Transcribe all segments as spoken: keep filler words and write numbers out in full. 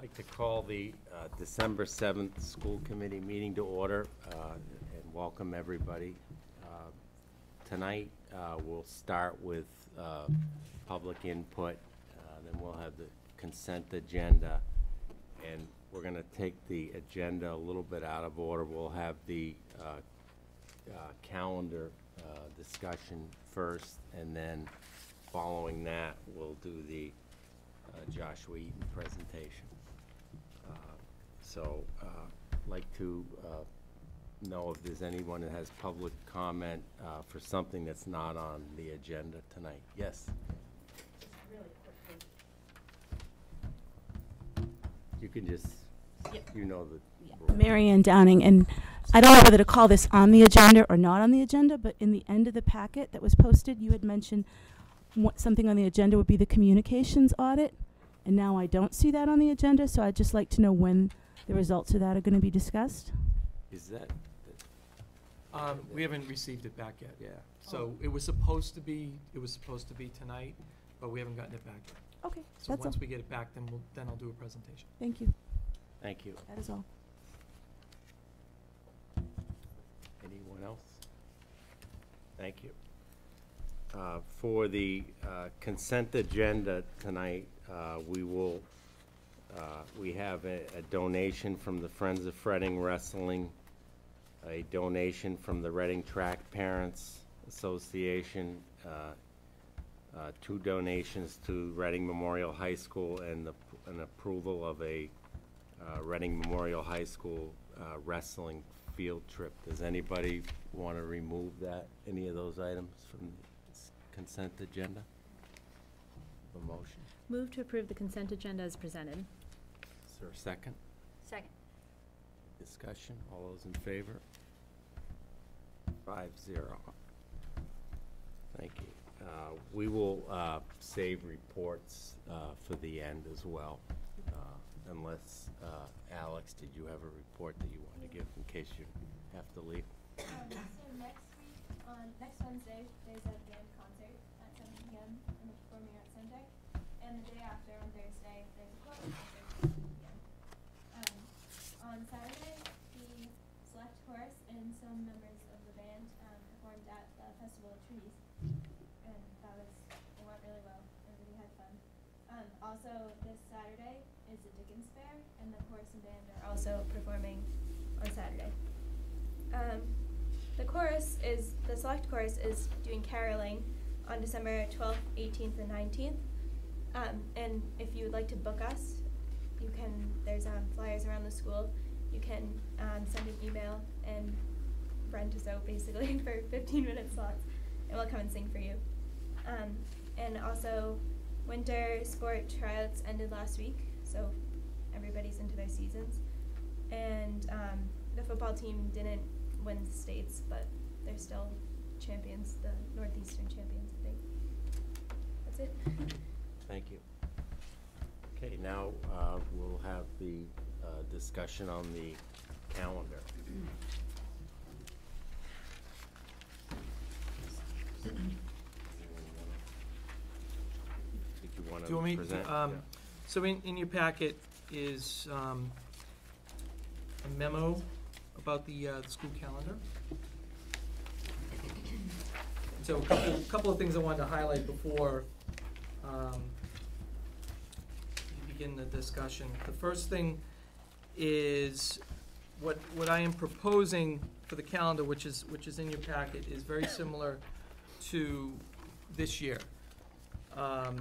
I'd like to call the uh, December seventh school committee meeting to order uh, and welcome everybody. Uh, Tonight, uh, we'll start with uh, public input, uh, then we'll have the consent agenda, and we're going to take the agenda a little bit out of order. We'll have the uh, uh, calendar uh, discussion first, and then following that, we'll do the uh, Joshua Eaton presentation. Uh, so, uh, I'd like to uh, know if there's anyone that has public comment uh, for something that's not on the agenda tonight. Yes? Really quickly. You can just, Yep. you know the. Yeah. Mary Ann Downing, and I don't know whether to call this on the agenda or not on the agenda, but in the end of the packet that was posted, you had mentioned what something on the agenda would be the communications audit, and now I don't see that on the agenda, so I'd just like to know when the results of that are going to be discussed. Is that? Um, we haven't received it back yet. Yeah. So it was supposed to be, it was supposed to be tonight, but we haven't gotten it back yet. Okay, So that's all. once we get it back, then we'll, then I'll do a presentation. Thank you. Thank you. That is all. Anyone else? Thank you. Uh, For the uh, consent agenda tonight, uh, we will, uh, we have a a donation from the Friends of Reading Wrestling, a donation from the Reading Track Parents Association, uh, uh, two donations to Reading Memorial High School, and the, an approval of a uh, Reading Memorial High School uh, wrestling field trip. Does anybody want to remove that, any of those items from the consent agenda? A motion? Move to approve the consent agenda as presented. Is there a second? Second. Discussion, all those in favor? Five zero. Thank you. Uh, we will uh, save reports uh, for the end as well, uh, unless, uh, Alex, did you have a report that you want to give in case you have to leave? Um, so next week, on next Wednesday, there's a band concert at seven p m in the Performing Arts Center, and the day after, on Thursday, there's a choral concert at seven p m Um, on Saturday, the select chorus and some members of the band um, performed at the Festival of Trees, and that was it went really well. Everybody had fun. Um, also, this Saturday is the Dickens Fair, and the chorus and band are also performing on Saturday. Um, the chorus is, the select chorus is doing caroling on December twelfth, eighteenth, and nineteenth. Um, and if you would like to book us, you can, there's um, flyers around the school. You can um, send an email and rent us out basically for fifteen minute slots, and we'll come and sing for you. Um, and also, winter sport tryouts ended last week, so everybody's into their seasons. And um, the football team didn't win the states, but they're still champions, the Northeastern champions, I think. That's it. Thank you. Okay, now uh, we'll have the uh, discussion on the calendar. Did you want Do you want to me present? to, um, Yeah. so in, in your packet is, um, a memo about the, uh, the school calendar. So a couple, couple of things I wanted to highlight before, um, we begin the discussion. The first thing is what, what I am proposing for the calendar, which is, which is in your packet, is very similar to this year. Um,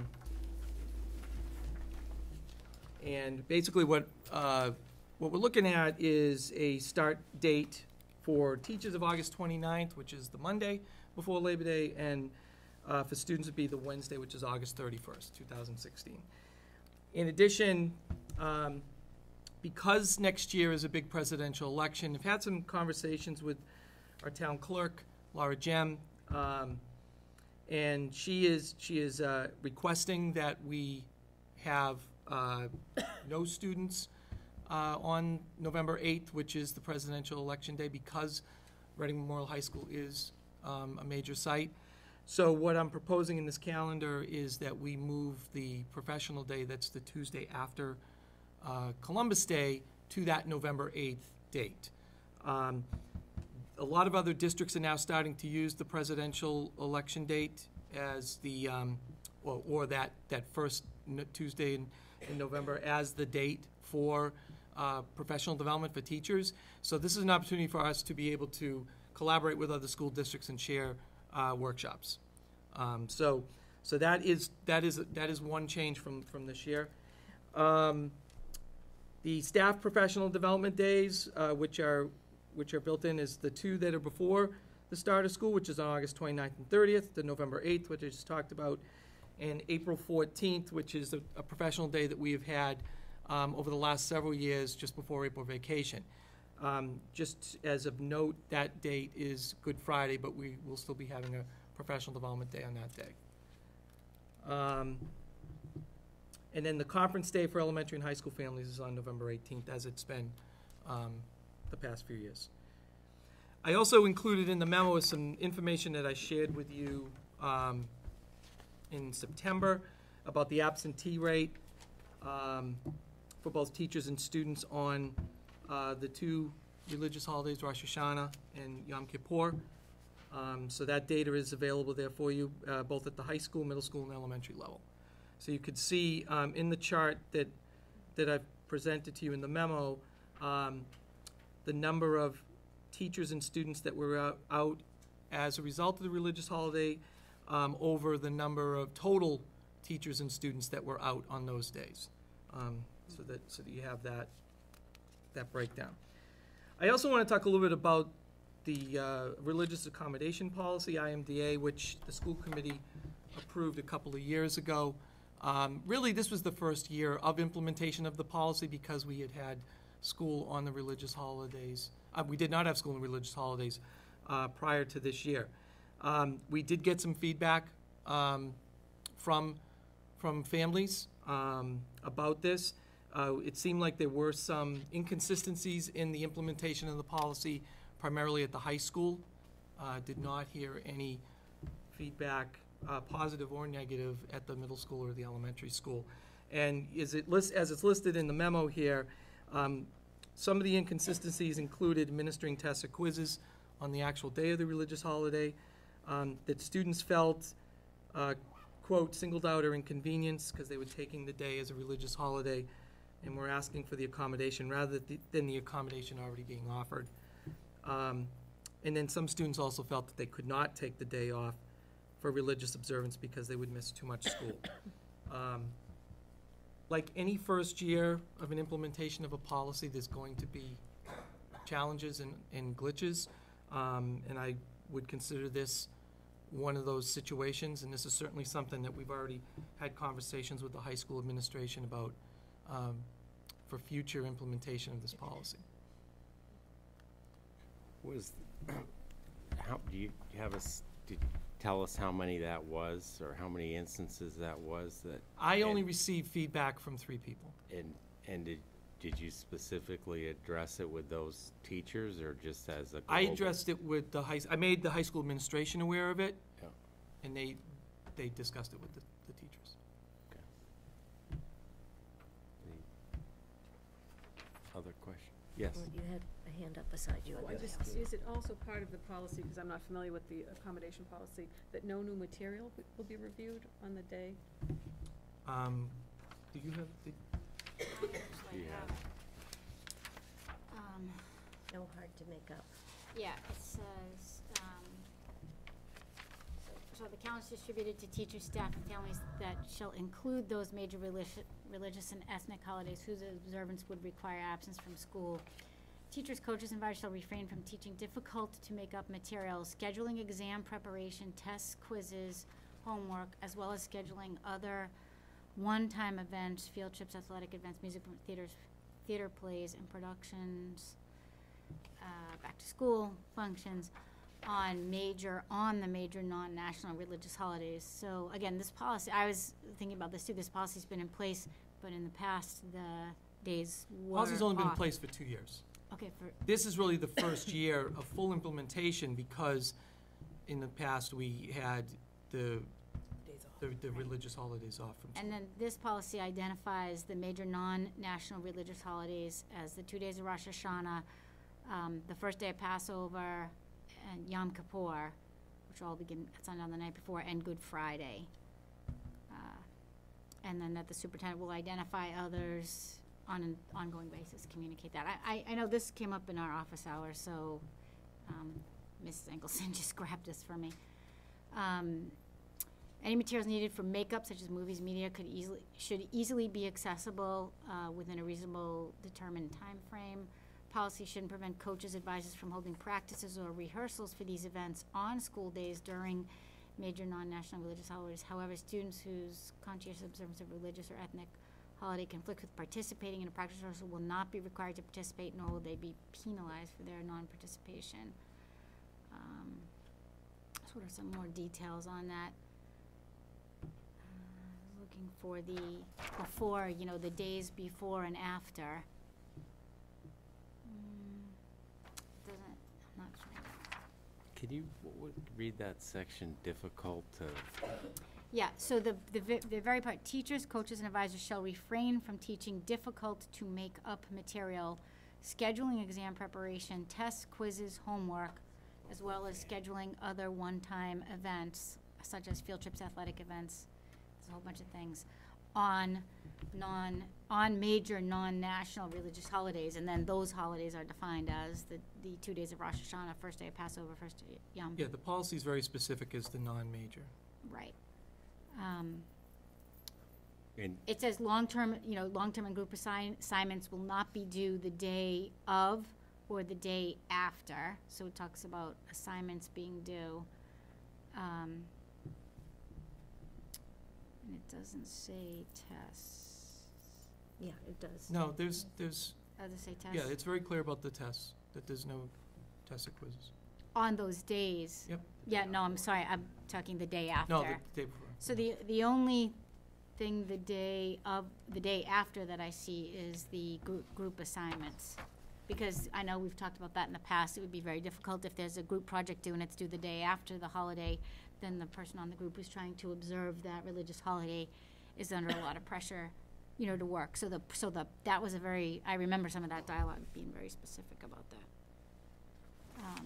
and basically what, uh, what we're looking at is a start date for teachers of August twenty-ninth, which is the Monday before Labor Day, and uh, for students would be the Wednesday, which is August thirty-first, two thousand sixteen. In addition, um, because next year is a big presidential election, I've had some conversations with our town clerk, Laura Gem, um, and she is, she is uh, requesting that we have uh, no students uh, on November eighth, which is the presidential election day, because Reading Memorial High School is um, a major site. So what I'm proposing in this calendar is that we move the professional day, that's the Tuesday after uh, Columbus Day to that November eighth date. Um, A lot of other districts are now starting to use the presidential election date as the, um, or, or that, that first n- Tuesday in, in November as the date for uh, professional development for teachers. So this is an opportunity for us to be able to collaborate with other school districts and share uh, workshops. Um, so, so that is that is that is one change from from this year. Um, the staff professional development days, uh, which are which are built in, is the two that are before the start of school, which is on August twenty-ninth and thirtieth, the November eighth, which I just talked about, and April fourteenth, which is a, a professional day that we have had um, over the last several years, just before April vacation. Um, just as of note, that date is Good Friday, but we will still be having a professional development day on that day. Um, and then the conference day for elementary and high school families is on November eighteenth, as it's been um, the past few years. I also included in the memo some information that I shared with you um, in September about the absentee rate um, for both teachers and students on uh, the two religious holidays, Rosh Hashanah and Yom Kippur. Um, so that data is available there for you, uh, both at the high school, middle school, and elementary level. So you could see um, in the chart that that I've presented to you in the memo, um, the number of teachers and students that were out, out as a result of the religious holiday um, over the number of total teachers and students that were out on those days, um, so that so that you have that that breakdown. I also want to talk a little bit about the uh, religious accommodation policy, I M D A, which the school committee approved a couple of years ago. Um, really, this was the first year of implementation of the policy because we had had school on the religious holidays. Uh, we did not have school on religious holidays uh, prior to this year. Um, we did get some feedback um, from from families um, about this. Uh, it seemed like there were some inconsistencies in the implementation of the policy, primarily at the high school. Uh, did not hear any feedback, uh, positive or negative, at the middle school or the elementary school. And is it list, as it's listed in the memo here, um, some of the inconsistencies included administering tests or quizzes on the actual day of the religious holiday, um, that students felt, uh, quote, singled out or inconvenienced because they were taking the day as a religious holiday and were asking for the accommodation rather than the accommodation already being offered. Um, and then some students also felt that they could not take the day off for religious observance because they would miss too much school. Um, like any first year of an implementation of a policy, there's going to be challenges and, and glitches. Um, and I would consider this one of those situations, and this is certainly something that we've already had conversations with the high school administration about um, for future implementation of this policy. Was, how, do you do you have a, s- did you tell us how many that was, or how many instances that was that? I only and- received feedback from three people. And, and did, did you specifically address it with those teachers, or just as a global? I addressed it with the high, I made the high school administration aware of it, Yeah. and they, they discussed it with the, the teachers. The Other question? Yes. Well, you had a hand up beside you. Oh, I just, is it also part of the policy, because I'm not familiar with the accommodation policy, that no new material w- will be reviewed on the day? Um, do you have, the Do you have- Um, No hard to make up. yeah, it says, um, so the calendar is distributed to teachers, staff, and families that shall include those major religi- religious and ethnic holidays whose observance would require absence from school. Teachers, coaches, and advisors shall refrain from teaching difficult to make up materials, scheduling exam preparation, tests, quizzes, homework, as well as scheduling other one-time events, field trips, athletic events, music, theaters, theater plays, and productions, uh, back to school functions on major, on the major non-national religious holidays. So again, this policy, I was thinking about this too, this policy's been in place, but in the past, the days were policy's only been in off. place for two years. Okay, for, This is really the first year of full implementation because in the past we had the the, the religious holidays off from school. And then this policy identifies the major non-national religious holidays as the two days of Rosh Hashanah, um, the first day of Passover, and Yom Kippur, which all begin at sundown the night before, and Good Friday. Uh, And then that the superintendent will identify others on an ongoing basis, communicate that. I, I, I know this came up in our office hours, so, um, Missus Engelson just grabbed this for me. Um, Any materials needed for makeup, such as movies, media, could easily, should easily be accessible uh, within a reasonable determined time frame. Policy shouldn't prevent coaches, advisors from holding practices or rehearsals for these events on school days during major non-national religious holidays. However, students whose conscientious observance of religious or ethnic holiday conflicts with participating in a practice rehearsal will not be required to participate, nor will they be penalized for their non-participation. Um, so what are some more details on that? Looking for the before, you know, the days before and after. Mm, Doesn't, I'm not sure. Could you w- w- read that section, difficult to, Yeah, so the, the, ve- the very part, teachers, coaches, and advisors shall refrain from teaching difficult to make up material, scheduling exam preparation, tests, quizzes, homework, as well as scheduling other one-time events, such as field trips, athletic events, a whole bunch of things, on non, on major non-national religious holidays, and then those holidays are defined as the, the two days of Rosh Hashanah, first day of Passover, first day of Yom. Yeah, the policy is very specific as the non-major. Right. Um, and It says long-term, you know, long-term and group assign, assignments will not be due the day of or the day after, so it talks about assignments being due. Um, And it doesn't say tests. Yeah, it does. No, there's, there's, Does it say tests? yeah, it's very clear about the tests, that there's no tests or quizzes. On those days? Yep. Yeah, no, I'm sorry, I'm talking the day after. No, the day before. So the, the only thing the day of, the day after that I see is the group, group assignments. Because I know we've talked about that in the past, it would be very difficult if there's a group project due and it's due the day after the holiday, then the person on the group who's trying to observe that religious holiday is under a lot of pressure, you know, to work. So the, so the, that was a very, I remember some of that dialogue being very specific about that. Um,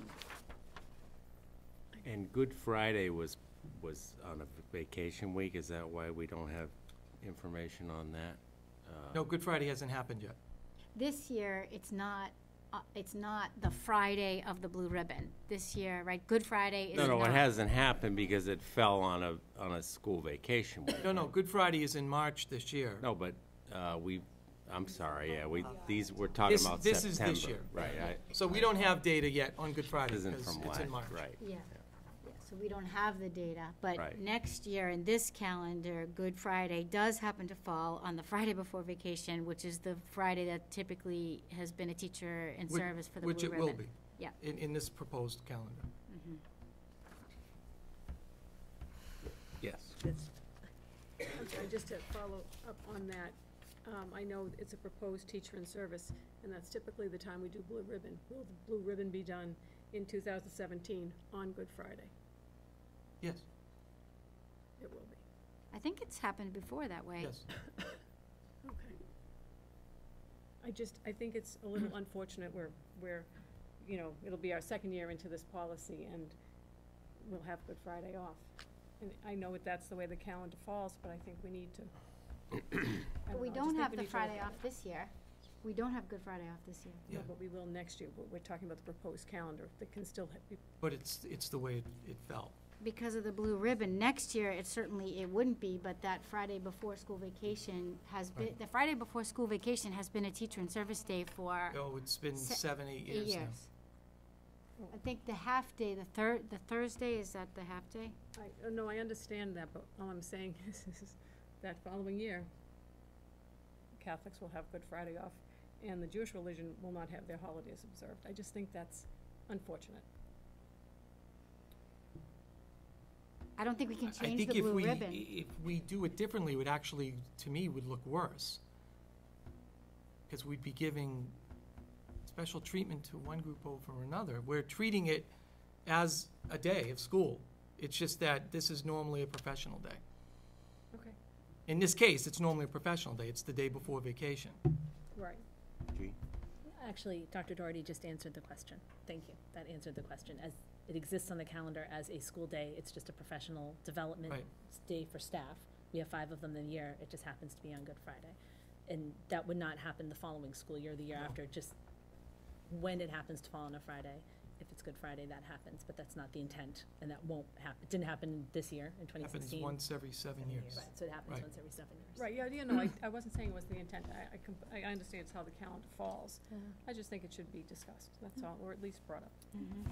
and Good Friday was, was on a vacation week, is that why we don't have information on that? Uh, No, Good Friday hasn't happened yet. This year, it's not, uh, it's not the Friday of the blue ribbon. This year, right, Good Friday is No, no, not. it hasn't happened because it fell on a, on a school vacation week. No, no, Good Friday is in March this year. No, but, uh, we, I'm sorry, yeah, we, these, we're talking This- about this is September. this year. Right, I, So we don't have data yet on Good Friday isn't because from it's last, in March. right. Yeah, yeah, so we don't have the data, but Right. next year in this calendar, Good Friday does happen to fall on the Friday before vacation, which is the Friday that typically has been a teacher in Which- service for the Which blue it ribbon. will be. Yeah. In, in this proposed calendar. Mhm. Yes. I'm sorry, just to follow up on that, um, I know it's a proposed teacher in service, and that's typically the time we do blue ribbon. Will the blue ribbon be done in two thousand seventeen on Good Friday? Yes, It will be. I think it's happened before that way. yes. Okay. I just, I think it's a little unfortunate where, where, you know, it'll be our second year into this policy and we'll have Good Friday off. And I know that that's the way the calendar falls, but I think we need to. I But don't we know, I just don't think have we the need to look Friday at off it. this year. We don't have Good Friday off this year. Yeah. No, but we will next year, but we're talking about the proposed calendar that can still ha- be, But it's, it's the way it, it fell. Because of the blue ribbon, next year, it certainly, it wouldn't be, but that Friday before school vacation has been, Right. the Friday before school vacation has been a teacher in service day for Oh, it's been Se- seven, eight eight years now. years. I think the half day, the third, the Thursday, is that the half day? I, oh, no, I understand that, but all I'm saying is, is that following year, Catholics will have Good Friday off, and the Jewish religion will not have their holidays observed. I just think that's unfortunate. I don't think we can I change think the if blue we, ribbon. if we do it differently, it would actually, to me, would look worse. Because we'd be giving special treatment to one group over another. We're treating it as a day of school. It's just that this is normally a professional day. In this case, it's normally a professional day. It's the day before vacation. Right. Gee? Actually, Doctor Doherty just answered the question. Thank you. That answered the question. As it exists on the calendar as a school day, it's just a professional development Right. day for staff. We have five of them in a year. It just happens to be on Good Friday. And that would not happen the following school year, the year No. after, just when it happens to fall on a Friday. If it's Good Friday, that happens, but that's not the intent, and that won't happen. It didn't happen this year in twenty Happens sixteen. once every seven years. Right, so it happens Right. once every seven years. Right, yeah, you know, I, I wasn't saying it was the intent, I, I, comp- I understand it's how the calendar falls. I just think it should be discussed, that's all, or at least brought up.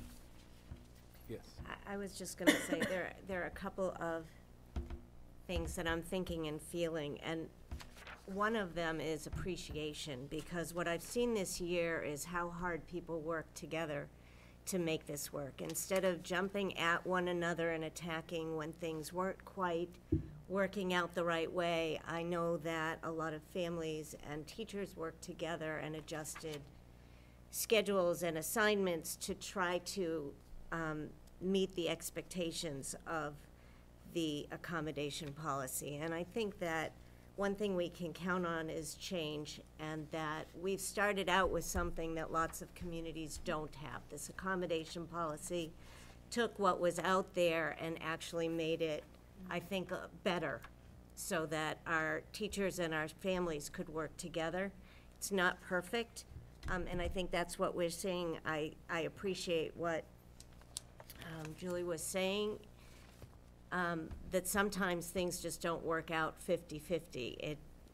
Yes. I, I was just gonna say, there, there are a couple of things that I'm thinking and feeling, and one of them is appreciation, because what I've seen this year is how hard people work together to make this work. Instead of jumping at one another and attacking when things weren't quite working out the right way, I know that a lot of families and teachers worked together and adjusted schedules and assignments to try to um, meet the expectations of the accommodation policy. And I think that one thing we can count on is change, and that we've started out with something that lots of communities don't have. This accommodation policy took what was out there and actually made it, I think, uh, better, so that our teachers and our families could work together. It's not perfect, um, and I think that's what we're seeing. I, I appreciate what um, Julie was saying, um, that sometimes things just don't work out fifty-fifty. It,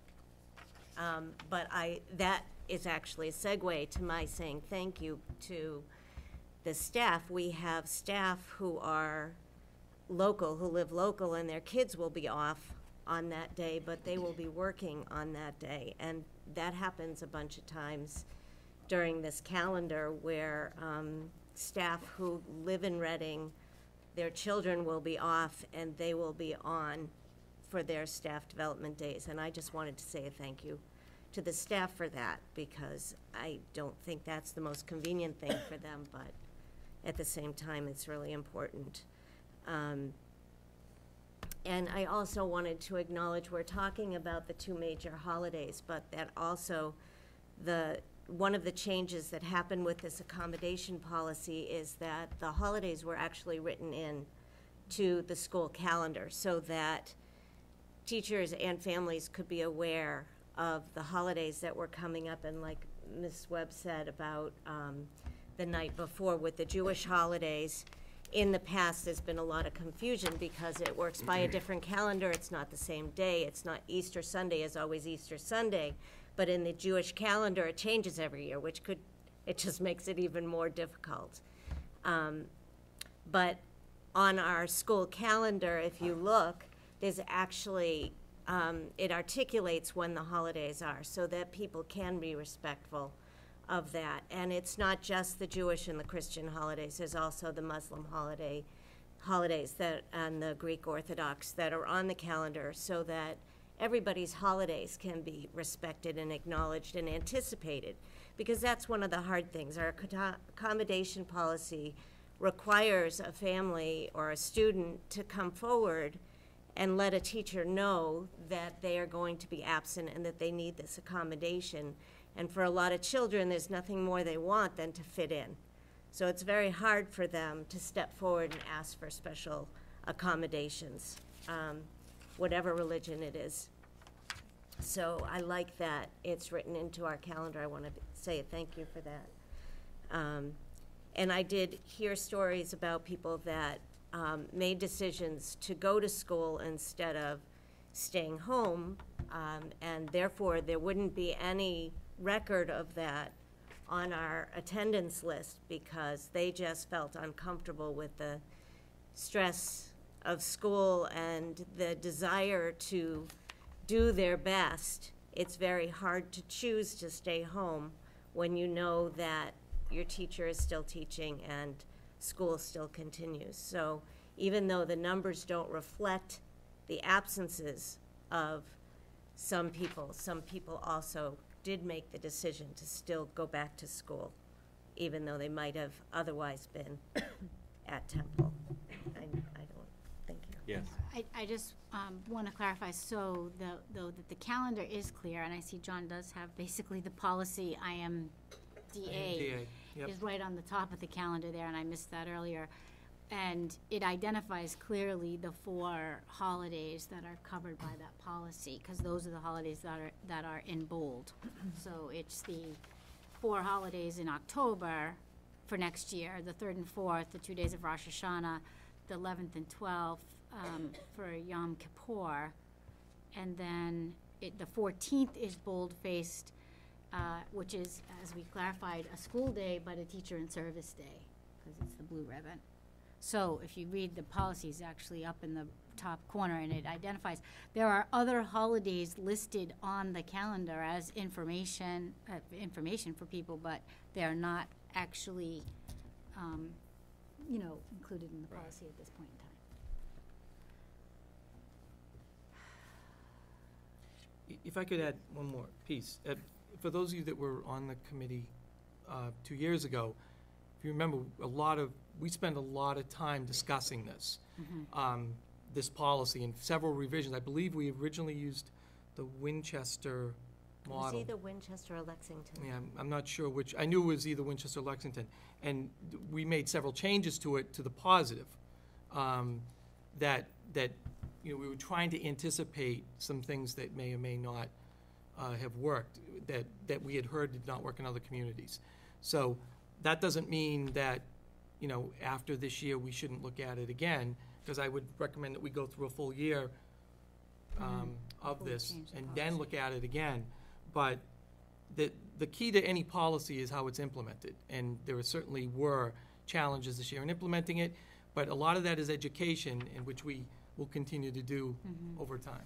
um, but I, that is actually a segue to my saying thank you to the staff. We have staff who are local, who live local, and their kids will be off on that day, but they will be working on that day. And that happens a bunch of times during this calendar, where um, staff who live in Reading, their children will be off and they will be on for their staff development days. And I just wanted to say a thank you to the staff for that, because I don't think that's the most convenient thing for them, but at the same time, it's really important. Um, and I also wanted to acknowledge, we're talking about the two major holidays, but that also the one of the changes that happened with this accommodation policy is that the holidays were actually written in to the school calendar, so that teachers and families could be aware of the holidays that were coming up. And like Miz Webb said about um, the night before with the Jewish holidays, in the past there's been a lot of confusion because it works by a different calendar. It's not the same day. It's not Easter Sunday is always Easter Sunday. But in the Jewish calendar, it changes every year, which could, it just makes it even more difficult. Um, but on our school calendar, if you look, there's actually, um, it articulates when the holidays are, so that people can be respectful of that. And it's not just the Jewish and the Christian holidays. There's also the Muslim holiday holidays that and the Greek Orthodox that are on the calendar, so that everybody's holidays can be respected and acknowledged and anticipated, because that's one of the hard things. Our acco- accommodation policy requires a family or a student to come forward and let a teacher know that they are going to be absent and that they need this accommodation. And for a lot of children, there's nothing more they want than to fit in. So it's very hard for them to step forward and ask for special accommodations. Um, whatever religion it is. So I like that it's written into our calendar. I want to say a thank you for that. Um, and I did hear stories about people that um, made decisions to go to school instead of staying home, um, and therefore there wouldn't be any record of that on our attendance list, because they just felt uncomfortable with the stress of school and the desire to do their best. It's very hard to choose to stay home when you know that your teacher is still teaching and school still continues. So even though the numbers don't reflect the absences of some people, some people also did make the decision to still go back to school, even though they might have otherwise been at Temple. I, I don't, thank you. Yes. I, I just um, want to clarify, so the- though that the calendar is clear, and I see John does have basically the policy I M D A D A, yep. is right on the top of the calendar there, and I missed that earlier. And it identifies clearly the four holidays that are covered by that policy, because those are the holidays that are, that are in bold. So it's the four holidays in October for next year, the third and fourth, the two days of Rosh Hashanah, the eleventh and twelfth um, for Yom Kippur, and then it, the fourteenth is bold-faced, uh, which is, as we clarified, a school day, but a teacher in service day, because it's the blue ribbon. So if you read the policies actually up in the top corner, and it identifies, there are other holidays listed on the calendar as information, uh, information for people, but they are not actually, um, you know, included in the Right. policy at this point in time. I- If I could add one more piece. Uh, For those of you that were on the committee uh, two years ago, if you remember, a lot of, we spent a lot of time discussing this, um, this policy and several revisions. I believe we originally used the Winchester It was model. either Winchester or Lexington. Yeah, I'm- I'm not sure which, I knew it was either Winchester or Lexington. And d- we made several changes to it, to the positive, um, that, that, you know, we were trying to anticipate some things that may or may not uh, have worked, that, that we had heard did not work in other communities. So that doesn't mean that, you know, after this year, we shouldn't look at it again, because I would recommend that we go through a full year um, of Before we this, change the and then policy. look at it again. But the, the key to any policy is how it's implemented, and there certainly were challenges this year in implementing it, but a lot of that is education, in which we will continue to do Mhm. over time.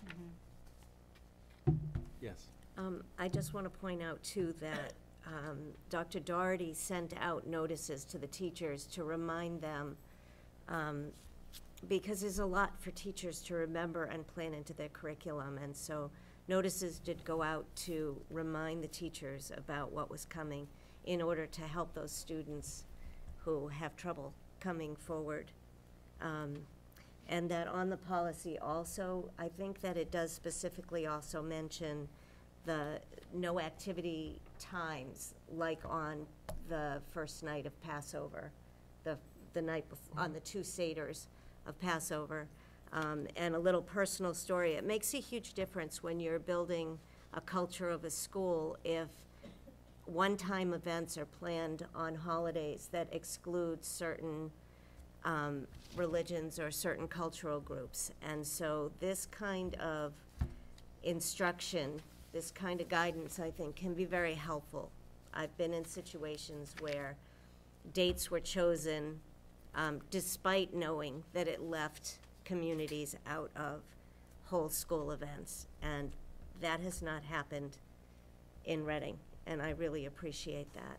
Yes. Um, I just want to point out, too, that um, Doctor Doherty sent out notices to the teachers to remind them, um, because there's a lot for teachers to remember and plan into their curriculum, and so notices did go out to remind the teachers about what was coming in order to help those students who have trouble coming forward. Um, And that on the policy also, I think that it does specifically also mention the no activity times, like on the first night of Passover, the, the night before, on the two Seders of Passover. Um, and a little personal story, it makes a huge difference when you're building a culture of a school if one-time events are planned on holidays that exclude certain um, religions or certain cultural groups. And so this kind of instruction, this kind of guidance, I think, can be very helpful. I've been in situations where dates were chosen um, despite knowing that it left communities out of whole school events. And that has not happened in Reading, and I really appreciate that.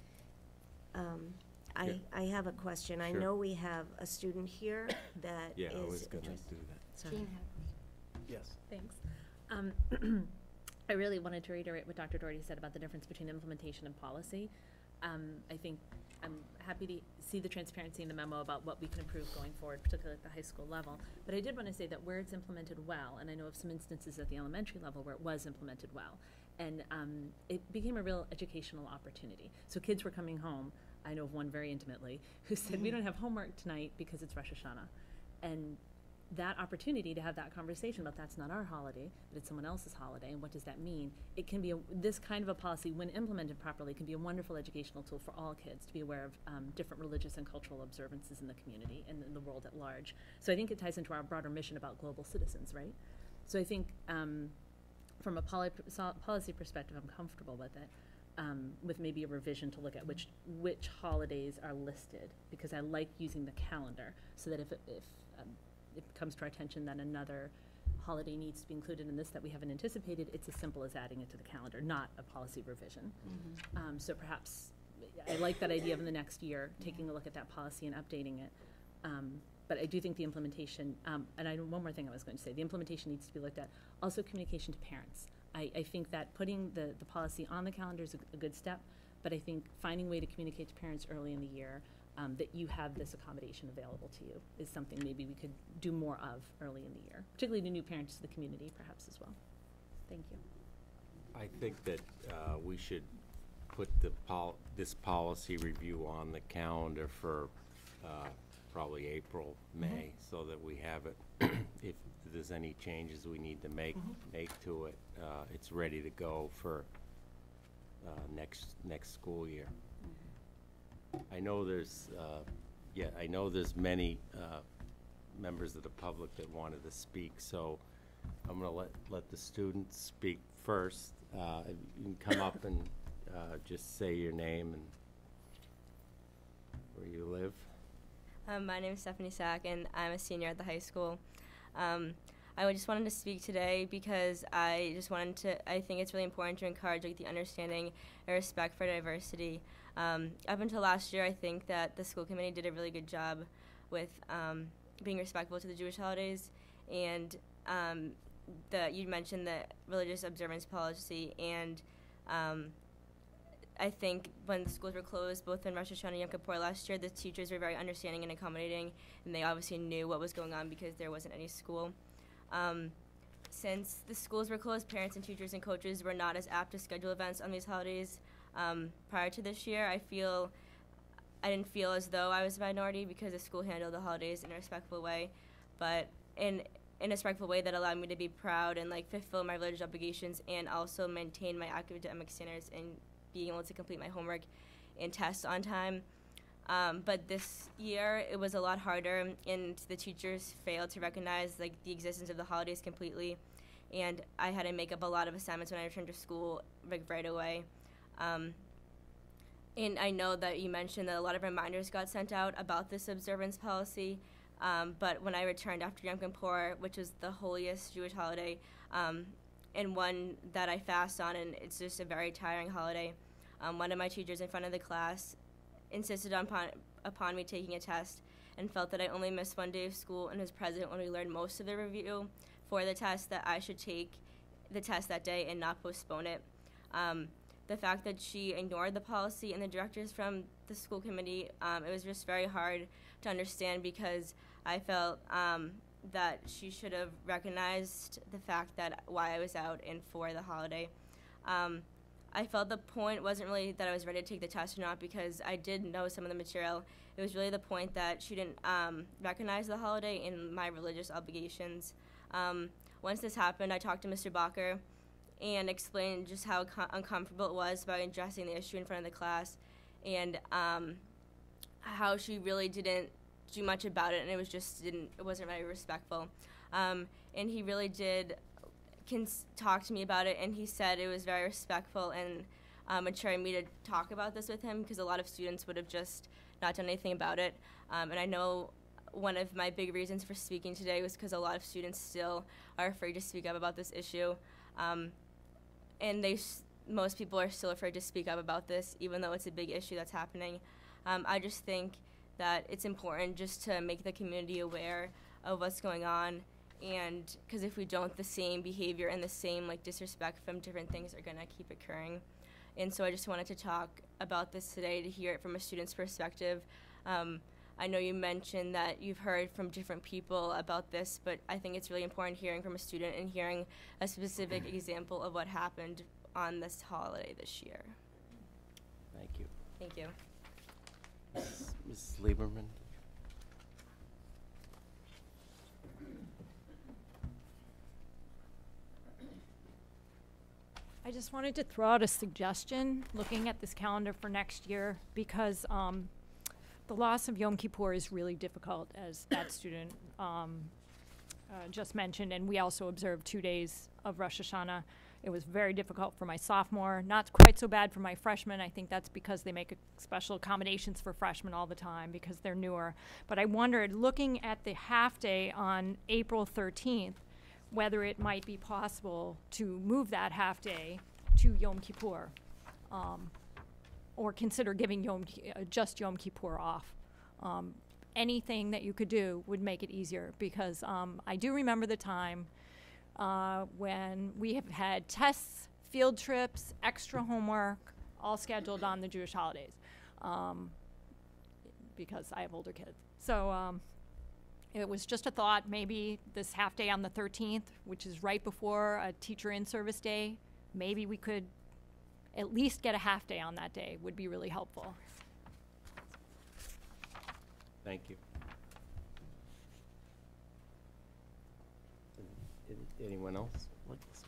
Um, I, Yeah. I have a question. I Sure. know we have a student here that is. Yeah, I was gonna interest- do that. Sorry. Jean had- Yes. Thanks. Um, I really wanted to reiterate what Doctor Doherty said about the difference between implementation and policy. Um, I think I'm happy to see the transparency in the memo about what we can improve going forward, particularly at the high school level. But I did want to say that where it's implemented well, and I know of some instances at the elementary level where it was implemented well, and um, it became a real educational opportunity. So kids were coming home. I know of one very intimately who said, "We don't have homework tonight because it's Rosh Hashanah," and that opportunity to have that conversation about that's not our holiday, but it's someone else's holiday, and what does that mean? It can be, a, this kind of a policy, when implemented properly, can be a wonderful educational tool for all kids to be aware of um, different religious and cultural observances in the community and in the world at large. So I think it ties into our broader mission about global citizens, right? So I think um, from a poli- so- policy perspective, I'm comfortable with it. Um, with maybe a revision to look at which which holidays are listed, because I like using the calendar so that if it, if um, it comes to our attention that another holiday needs to be included in this that we haven't anticipated, it's as simple as adding it to the calendar, not a policy revision. Um, so perhaps, I like that idea of in the next year, taking a look at that policy and updating it. Um, but I do think the implementation, um, and I, one more thing I was going to say, the implementation needs to be looked at, also communication to parents. I, I think that putting the, the policy on the calendar is a, a good step, but I think finding a way to communicate to parents early in the year, um, that you have this accommodation available to you is something maybe we could do more of early in the year, particularly to new parents to the community perhaps as well. Thank you. I think that uh, we should put the pol, this policy review on the calendar for uh, probably April, May, so that we have it. If there's any changes we need to make, make to it, uh, it's ready to go for uh, next, next school year. I know there's, uh, yeah, I know there's many uh, members of the public that wanted to speak, so I'm gonna let, let the students speak first. Uh, You can come up and uh, just say your name and where you live. Um, my name is Stephanie Sack, and I'm a senior at the high school. Um, I just wanted to speak today because I just wanted to, I think it's really important to encourage like, the understanding and respect for diversity. Um, up until last year, I think that the school committee did a really good job with um, being respectful to the Jewish holidays, and um, the, you mentioned the religious observance policy, and um, I think when the schools were closed, both in Rosh Hashanah and Yom Kippur last year, the teachers were very understanding and accommodating, and they obviously knew what was going on because there wasn't any school. Um, since the schools were closed, parents and teachers and coaches were not as apt to schedule events on these holidays. Um, prior to this year, I feel I didn't feel as though I was a minority because the school handled the holidays in a respectful way, but in in a respectful way that allowed me to be proud and like fulfill my religious obligations and also maintain my academic standards and being able to complete my homework and tests on time. Um, but this year it was a lot harder, and the teachers failed to recognize like the existence of the holidays completely, and I had to make up a lot of assignments when I returned to school like right away. Um, and I know that you mentioned that a lot of reminders got sent out about this observance policy, um, but when I returned after Yom Kippur, which is the holiest Jewish holiday, um, and one that I fast on, and it's just a very tiring holiday, um, one of my teachers in front of the class insisted upon, upon me taking a test and felt that I only missed one day of school and was present when we learned most of the review for the test, that I should take the test that day and not postpone it. Um, the fact that she ignored the policy and the directors from the school committee, um, it was just very hard to understand because I felt um, that she should have recognized the fact that why I was out and for the holiday. Um, I felt the point wasn't really that I was ready to take the test or not because I did know some of the material. It was really the point that she didn't um, recognize the holiday in my religious obligations. Um, once this happened, I talked to Mister Bacher and explained just how co- uncomfortable it was by addressing the issue in front of the class, and um, how she really didn't do much about it, and it was just didn't it wasn't very respectful. Um, and he really did cons- talk to me about it, and he said it was very respectful and um, maturing me to talk about this with him because a lot of students would have just not done anything about it. Um, and I know one of my big reasons for speaking today was because a lot of students still are afraid to speak up about this issue. Um, and they s- most people are still afraid to speak up about this, even though it's a big issue that's happening. Um, I just think that it's important just to make the community aware of what's going on, and because if we don't, the same behavior and the same like disrespect from different things are gonna keep occurring. And so I just wanted to talk about this today to hear it from a student's perspective. Um, I know you mentioned that you've heard from different people about this, but I think it's really important hearing from a student and hearing a specific example of what happened on this holiday this year. Thank you. Thank you. Missus Lieberman? I just wanted to throw out a suggestion, looking at this calendar for next year, because um, the loss of Yom Kippur is really difficult, as that student um, uh, just mentioned, and we also observed two days of Rosh Hashanah. It was very difficult for my sophomore, not quite so bad for my freshman. I think that's because they make a special accommodations for freshmen all the time because they're newer. But I wondered, looking at the half day on April thirteenth, whether it might be possible to move that half day to Yom Kippur, um, or consider giving Yom Ki- uh, just Yom Kippur off. Um, anything that you could do would make it easier, because um, I do remember the time uh, when we have had tests, field trips, extra homework, all scheduled on the Jewish holidays. Um, because I have older kids. So um, it was just a thought, maybe this half day on the thirteenth, which is right before a teacher in-service day, maybe we could at least get a half day on that day would be really helpful. Thank you. Any- Anyone else? Like this?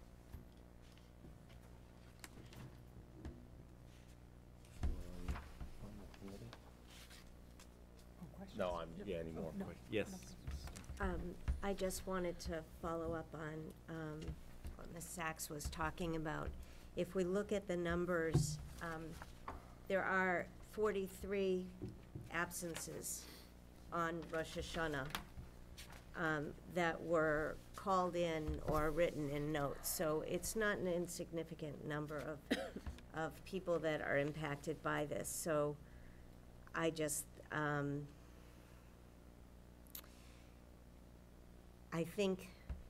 Um, on the committee? No, I'm, yeah, any more questions? Yes. Um, I just wanted to follow up on, um, what Miz Sachs was talking about. If we look at the numbers, um, there are forty-three absences on Rosh Hashanah, um, that were called in or written in notes. So it's not an insignificant number of, of people that are impacted by this. So I just, um, I think,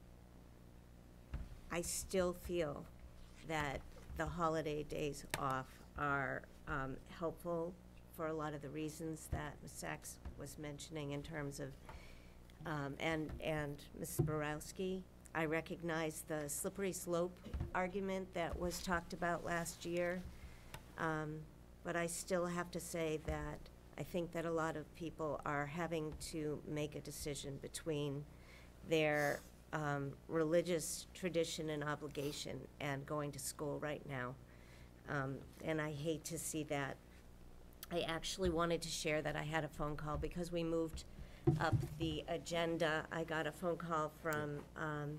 I still feel that the holiday days off are um, helpful for a lot of the reasons that Miz Sachs was mentioning in terms of, um, and, and Missus Borowski. I recognize the slippery slope argument that was talked about last year, um, but I still have to say that I think that a lot of people are having to make a decision between their um, religious tradition and obligation and going to school right now. Um, and I hate to see that. I actually wanted to share that I had a phone call because we moved up the agenda. I got a phone call from, um,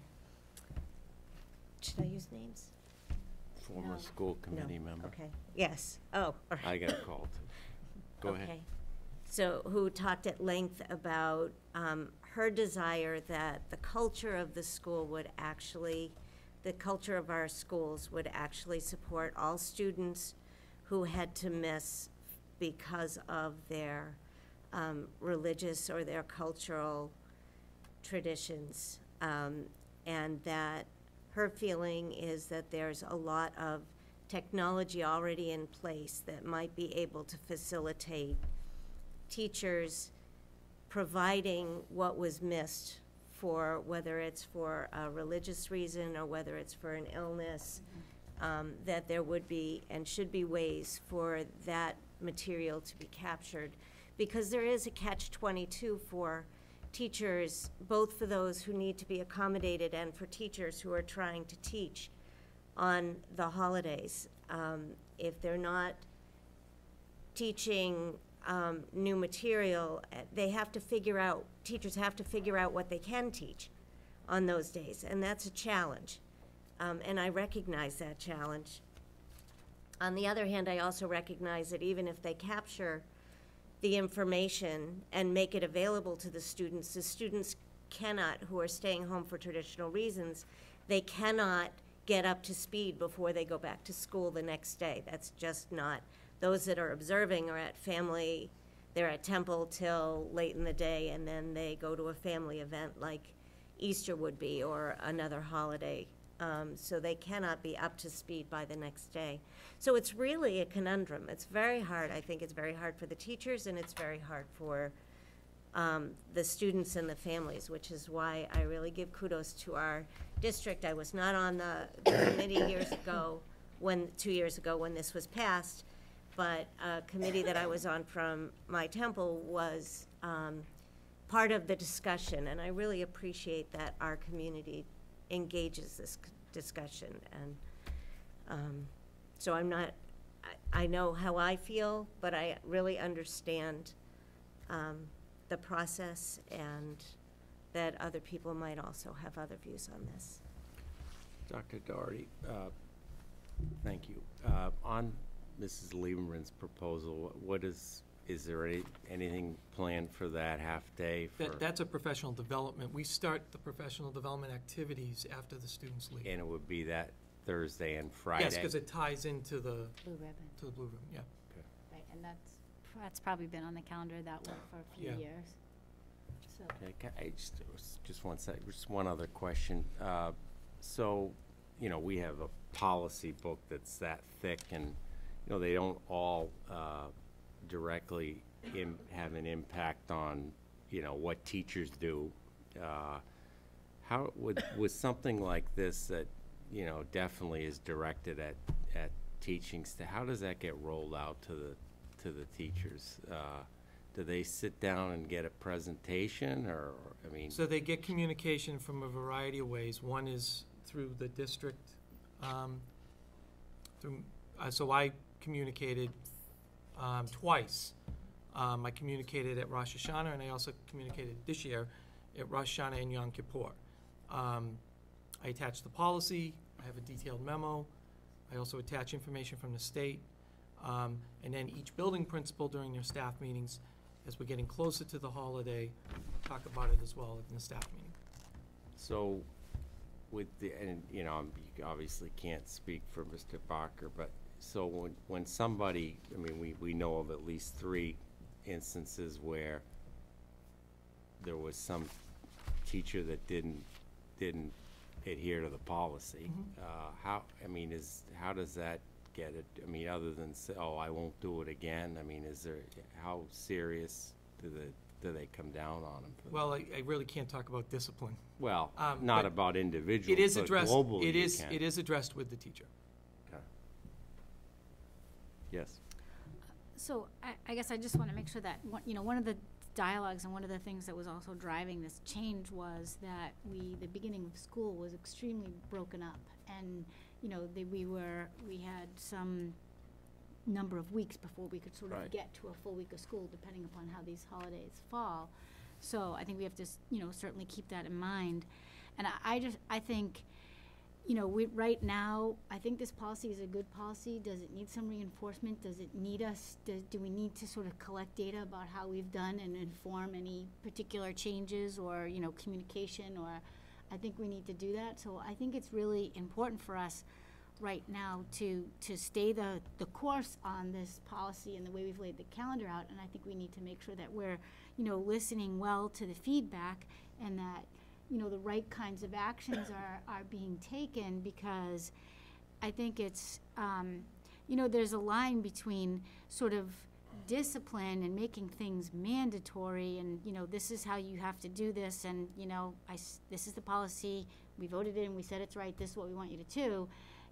should I use names? Former No. school committee No. member. Okay, yes, oh, all right. I got a call too. Go ahead. Okay. So, who talked at length about um, her desire that the culture of the school would actually, the culture of our schools would actually support all students who had to miss because of their um, religious or their cultural traditions. Um, and that her feeling is that there's a lot of technology already in place that might be able to facilitate teachers providing what was missed, for whether it's for a religious reason or whether it's for an illness, um, that there would be and should be ways for that material to be captured. Because there is a catch twenty-two for teachers, both for those who need to be accommodated and for teachers who are trying to teach on the holidays. Um, if they're not teaching um, new material, uh, they have to figure out, teachers have to figure out what they can teach on those days, and that's a challenge. Um, and I recognize that challenge. On the other hand, I also recognize that even if they capture the information and make it available to the students, the students cannot, who are staying home for traditional reasons, they cannot get up to speed before they go back to school the next day. That's just not, those that are observing are at family, they're at temple till late in the day, and then they go to a family event like Easter would be or another holiday. Um, so they cannot be up to speed by the next day. So it's really a conundrum. It's very hard. I think it's very hard for the teachers, and it's very hard for um, the students and the families, which is why I really give kudos to our district. I was not on the, the committee years ago, when two years ago when this was passed, but a committee that I was on from my temple was um, part of the discussion, and I really appreciate that our community engages this c- discussion. And um, so I'm not, I, I know how I feel, but I really understand um, the process, and that other people might also have other views on this. Doctor Doherty, uh, thank you. Uh, On Missus Lieberman's proposal, what is, is there any, anything planned for that half-day? for? That, that's a professional development. We start the professional development activities after the students leave. And it would be that Thursday and Friday? Yes, because it ties into the, Blue ribbon, to the Blue Room, yeah. right, and that's, that's probably been on the calendar that way for a few Yeah. years. So, Okay, ca- I just, just one sec, just one other question. Uh, So, you know, we have a policy book that's that thick, and, you know, they don't all uh, directly im- have an impact on, you know, what teachers do. Uh, How, with, with something like this that, you know, definitely is directed at, at teaching staff, how does that get rolled out to the, to the teachers? Uh, Do they sit down and get a presentation, or, I mean? So they get communication from a variety of ways. One is through the district, um, through, uh, so I communicated, um, twice. Um, I communicated at Rosh Hashanah, and I also communicated this year at Rosh Hashanah and Yom Kippur. Um, I attached the policy, I have a detailed memo, I also attach information from the state, um, and then each building principal during their staff meetings, as we're getting closer to the holiday, talk about it as well in the staff meeting. So, with the, and, you know, I'm- you obviously can't speak for Mister Barker, but, so when, when somebody, I mean, we, we know of at least three instances where there was some teacher that didn't, didn't adhere to the policy. Mhm. Uh, how, I mean, is, how does that get it? I mean, other than say, oh, I won't do it again, I mean, is there, how serious do the, do they come down on them? for Well, I, I really can't talk about discipline. Well, Um, not but about individuals, It is but addressed, globally it you is, can. it is addressed with the teacher. Okay. Yes. So I, I guess I just want to make sure that, one- you know, one of the dialogues and one of the things that was also driving this change was that we, the beginning of school was extremely broken up. And, you know, that we were, we had some number of weeks before we could sort of Right. get to a full week of school, depending upon how these holidays fall. So I think we have to, s- you know, certainly keep that in mind. And I, I just, I think, you know, we, right now, I think this policy is a good policy. Does it need some reinforcement? Does it need us, do, do we need to sort of collect data about how we've done and inform any particular changes or, you know, communication, or I think we need to do that. So I think it's really important for us right now to, to stay the, the course on this policy and the way we've laid the calendar out. And I think we need to make sure that we're, you know, listening well to the feedback, and that, you know, the right kinds of actions are, are being taken, because I think it's, um, you know, there's a line between sort of discipline and making things mandatory, and, you know, this is how you have to do this, and, you know, I s this is the policy, we voted in, we said it's right, this is what we want you to do,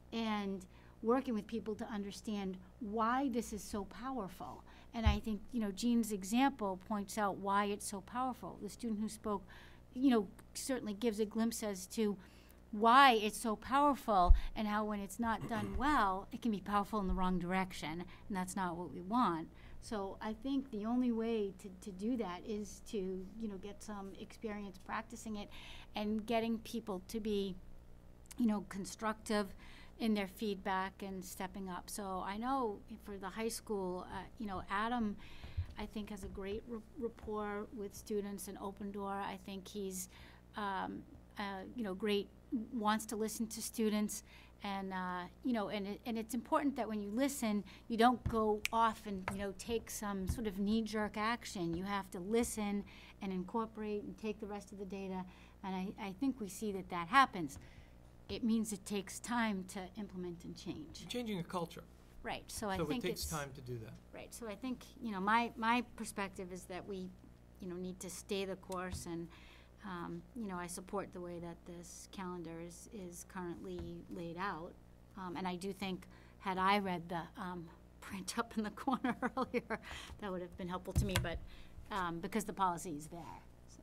and working with people to understand why this is so powerful. And I think, you know, Jean's example points out why it's so powerful. The student who spoke, you know, certainly gives a glimpse as to why it's so powerful, and how when it's not done well, it can be powerful in the wrong direction, and that's not what we want. So I think the only way to, to do that is to, you know, get some experience practicing it and getting people to be, you know, constructive in their feedback and stepping up. So I know for the high school, uh, you know, Adam, I think, has a great r rapport with students, and open door. I think he's, um, uh, you know, great, wants to listen to students, and uh, you know, and it, and it's important that when you listen, you don't go off and, you know, take some sort of knee-jerk action. You have to listen and incorporate and take the rest of the data, and I, I think we see that that happens. It means it takes time to implement and change. Changing a culture. Right. So I So it think takes it's time to do that. right. So I think, you know, my my perspective is that we, you know, need to stay the course, and um, you know, I support the way that this calendar is is currently laid out, um, and I do think, had I read the um, print up in the corner earlier, that would have been helpful to me. But um, because the policy is there, so.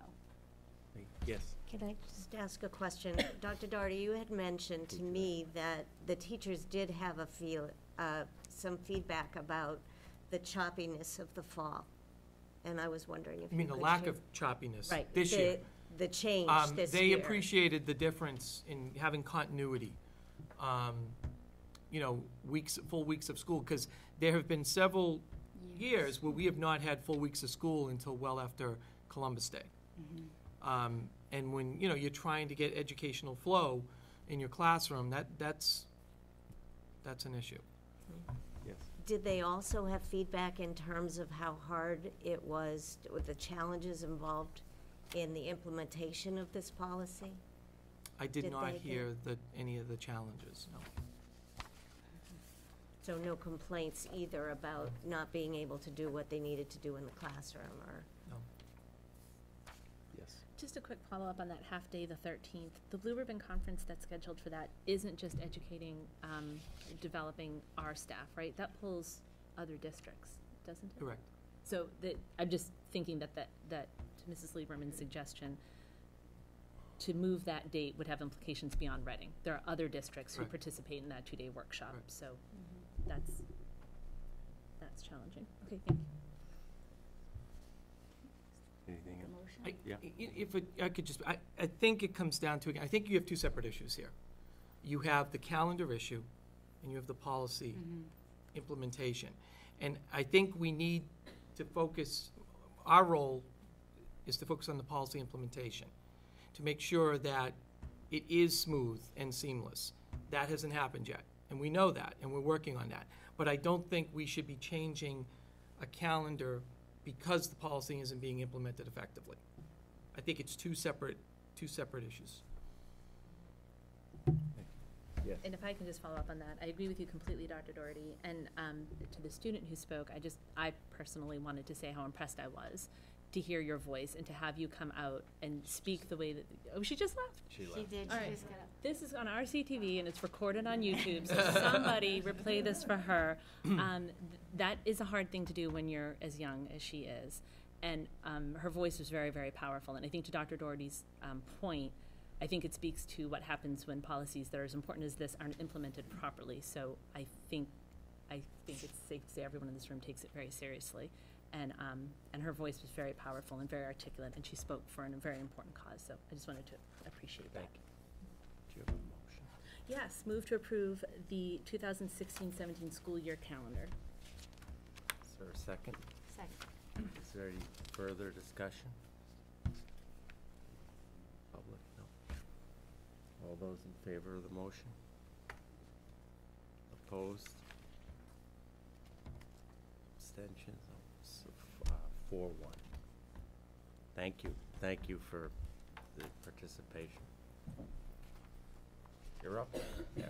Yes. Can I just ask a question? Doctor Doherty, you had mentioned to me that the teachers did have a feel, uh, some feedback about the choppiness of the fall. And I was wondering if I mean, you the could lack share- of choppiness Right, this the- year. The change Um, this they year. appreciated the difference in having continuity. Um, you know, weeks, full weeks of school, because there have been several years where we have not had full weeks of school until well after Columbus Day. Um, and when, you know, you're trying to get educational flow in your classroom, that, that's, that's an issue. Yes. Did they also have feedback in terms of how hard it was, with the challenges involved in the implementation of this policy? I did Did not they get- hear the, any of the challenges, no. So no complaints either about not being able to do what they needed to do in the classroom, or? No. Yes. Just a quick follow-up on that half-day, the thirteenth. The Blue Ribbon Conference that's scheduled for that isn't just educating, um, developing our staff, right? That pulls other districts, doesn't it? Correct. So that, I'm just thinking that, that, that to Missus Lieberman's suggestion, to move that date would have implications beyond Reading. There are other districts who Right. participate in that two-day workshop, Right. so that's, that's challenging. Okay, thank you. Anything The else? motion? I, Yeah. i- If it, I could just, I, I think it comes down to, I think you have two separate issues here. You have the calendar issue, and you have the policy Mhm. implementation. And I think we need to focus, our role is to focus on the policy implementation, to make sure that it is smooth and seamless. That hasn't happened yet, and we know that, and we're working on that. But I don't think we should be changing a calendar because the policy isn't being implemented effectively. I think it's two separate, two separate issues. Yes. And if I can just follow up on that, I agree with you completely, Doctor Doherty. And um, to the student who spoke, I just, I personally wanted to say how impressed I was to hear your voice and to have you come out and speak the way that, oh, she just left? She She left. did, All she right. just got up. This is on R C T V and it's recorded on YouTube, so somebody replay this for her. Um, th- that is a hard thing to do when you're as young as she is. And um, her voice was very, very powerful. And I think to Doctor Doherty's um, point, I think it speaks to what happens when policies that are as important as this aren't implemented properly. So I think, I think it's safe to say everyone in this room takes it very seriously. And, um, and her voice was very powerful and very articulate, and she spoke for a very important cause. So I just wanted to appreciate that. Thank you. Do you have a motion? Yes, move to approve the two thousand sixteen seventeen school year calendar. Is there a second? Second. Is there any further discussion? Public, no. All those in favor of the motion? Opposed? Abstentions? Oh, s- uh, Four one. Thank you. Thank you for the participation. You're up, Eric.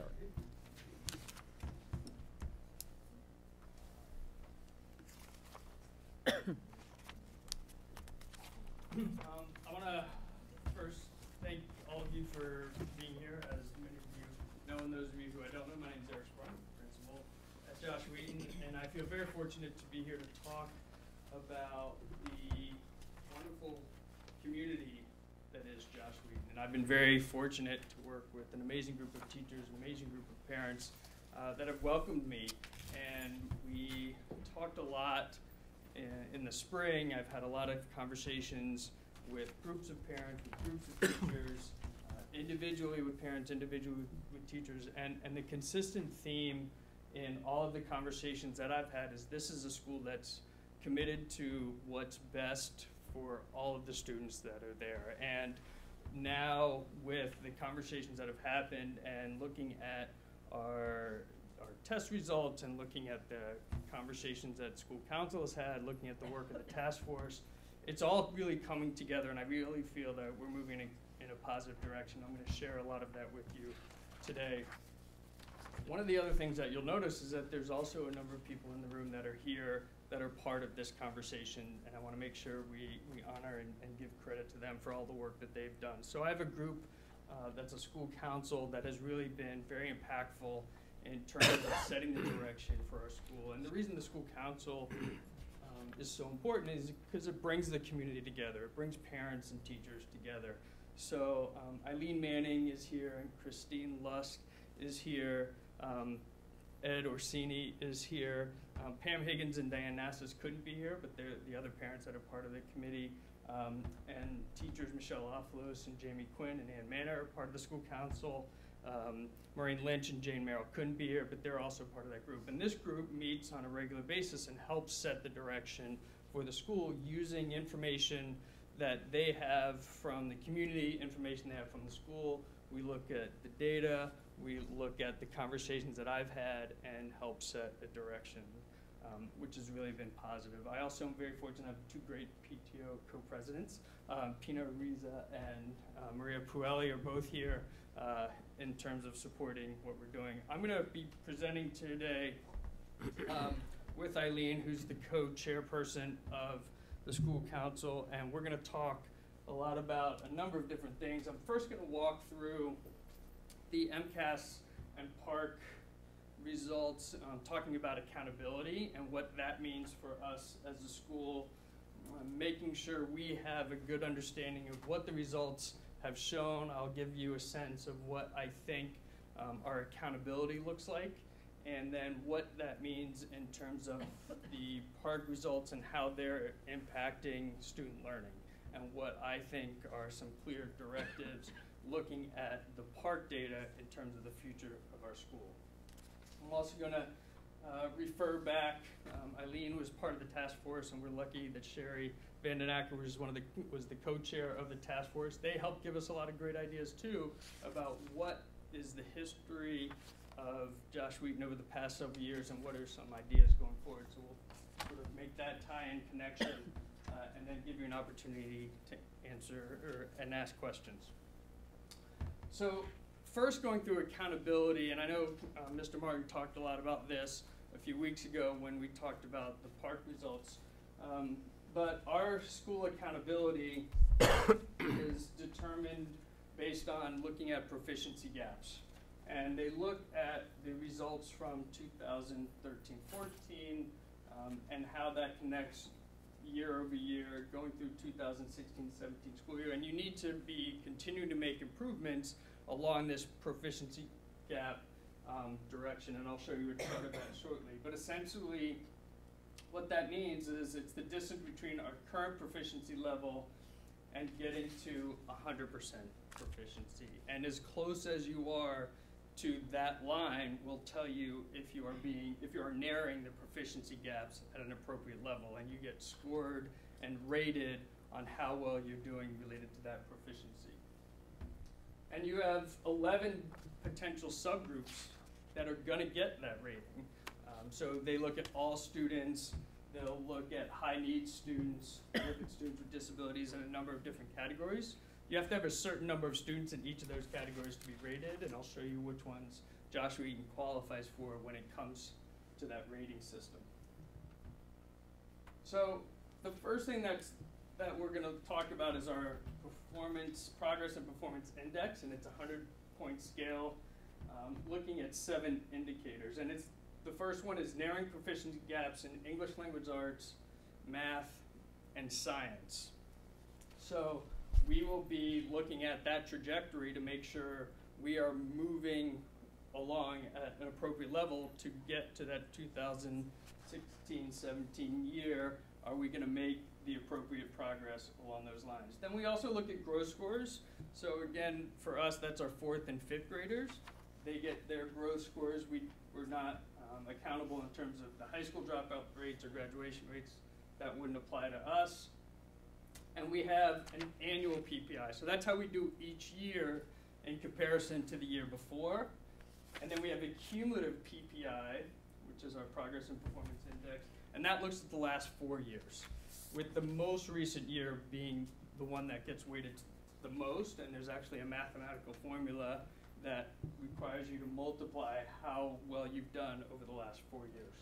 Um, I want to first thank all of you for being here. As many of you know, and those of you who I don't know, my name is Eric Sprung, principal at Josh Wheaton, and I feel very fortunate to be here to talk about the wonderful community that is Josh Wheaton. And I've been very fortunate to work with an amazing group of teachers, an amazing group of parents uh, that have welcomed me. And we talked a lot in, in the spring. I've had a lot of conversations with groups of parents, with groups of teachers, uh, individually with parents, individually with, with teachers. And, and the consistent theme in all of the conversations that I've had is this is a school that's committed to what's best for all of the students that are there. And now with the conversations that have happened and looking at our our test results and looking at the conversations that school council has had, looking at the work of the task force, it's all really coming together, and I really feel that we're moving in, in a positive direction. I'm going to share a lot of that with you today. One of the other things that you'll notice is that there's also a number of people in the room that are here that are part of this conversation, and I want to make sure we, we honor and, and give credit to them for all the work that they've done. So I have a group uh, that's a school council that has really been very impactful in terms of setting the direction for our school. And the reason the school council um, is so important is because it brings the community together. It brings parents and teachers together. So um, Eileen Manning is here, and Christine Lusk is here. Um, Ed Orsini is here. Um, Pam Higgins and Diane Nassas couldn't be here, but they're the other parents that are part of the committee. Um, and teachers Michelle Offlos and Jamie Quinn and Ann Manor are part of the school council. Um, Maureen Lynch and Jane Merrill couldn't be here, but they're also part of that group. And this group meets on a regular basis and helps set the direction for the school using information that they have from the community, information they have from the school. We look at the data, we look at the conversations that I've had and help set a direction, um, which has really been positive. I also am very fortunate to have two great P T O co-presidents. Um, Pina Riza and uh, Maria Puelli are both here uh, in terms of supporting what we're doing. I'm going to be presenting today um, with Eileen, who's the co-chairperson of the school council, and we're going to talk a lot about a number of different things. I'm first going to walk through the MCAS and PARCC results, um, talking about accountability and what that means for us as a school, uh, making sure we have a good understanding of what the results have shown. I'll give you a sense of what I think um, our accountability looks like, and then what that means in terms of the PARCC results and how they're impacting student learning, and what I think are some clear directives looking at the PARCC data in terms of the future of our school. I'm also going to uh, refer back. Um, Eileen was part of the task force, and we're lucky that Sherry Vanden Acker was one of the was the co-chair of the task force. They helped give us a lot of great ideas too about what is the history of Josh Wheaton over the past several years, and what are some ideas going forward. So we'll sort of make that tie-in connection, uh, and then give you an opportunity to answer or and ask questions. So first, going through accountability, and I know uh, Mister Martin talked a lot about this a few weeks ago when we talked about the PARCC results, um, but our school accountability is determined based on looking at proficiency gaps. And they look at the results from two thousand thirteen fourteen um, and how that connects year over year going through two thousand sixteen seventeen school year. And you need to be continuing to make improvements along this proficiency gap um, direction, and I'll show you a chart of that shortly. But essentially, what that means is it's the distance between our current proficiency level and getting to one hundred percent proficiency. And as close as you are to that line will tell you if you are being, if you are narrowing the proficiency gaps at an appropriate level, and you get scored and rated on how well you're doing related to that proficiency. And you have eleven potential subgroups that are going to get that rating. Um, so they look at all students, they'll look at high needs students, look at students with disabilities in a number of different categories. You have to have a certain number of students in each of those categories to be rated, and I'll show you which ones Joshua Eaton qualifies for when it comes to that rating system. So the first thing that's, that we're going to talk about is our performance, progress and performance index, and it's a hundred point scale um, looking at seven indicators. And it's, the first one is narrowing proficiency gaps in English language arts, math, and science. So we will be looking at that trajectory to make sure we are moving along at an appropriate level to get to that two thousand sixteen seventeen year. Are we going to make the appropriate progress along those lines? Then we also look at growth scores. So again, for us, that's our fourth and fifth graders. They get their growth scores. We, we're not um, accountable in terms of the high school dropout rates or graduation rates. That wouldn't apply to us. And we have an annual P P I. So that's how we do each year in comparison to the year before. And then we have a cumulative P P I, which is our progress and performance index. And that looks at the last four years, with the most recent year being the one that gets weighted the most. And there's actually a mathematical formula that requires you to multiply how well you've done over the last four years.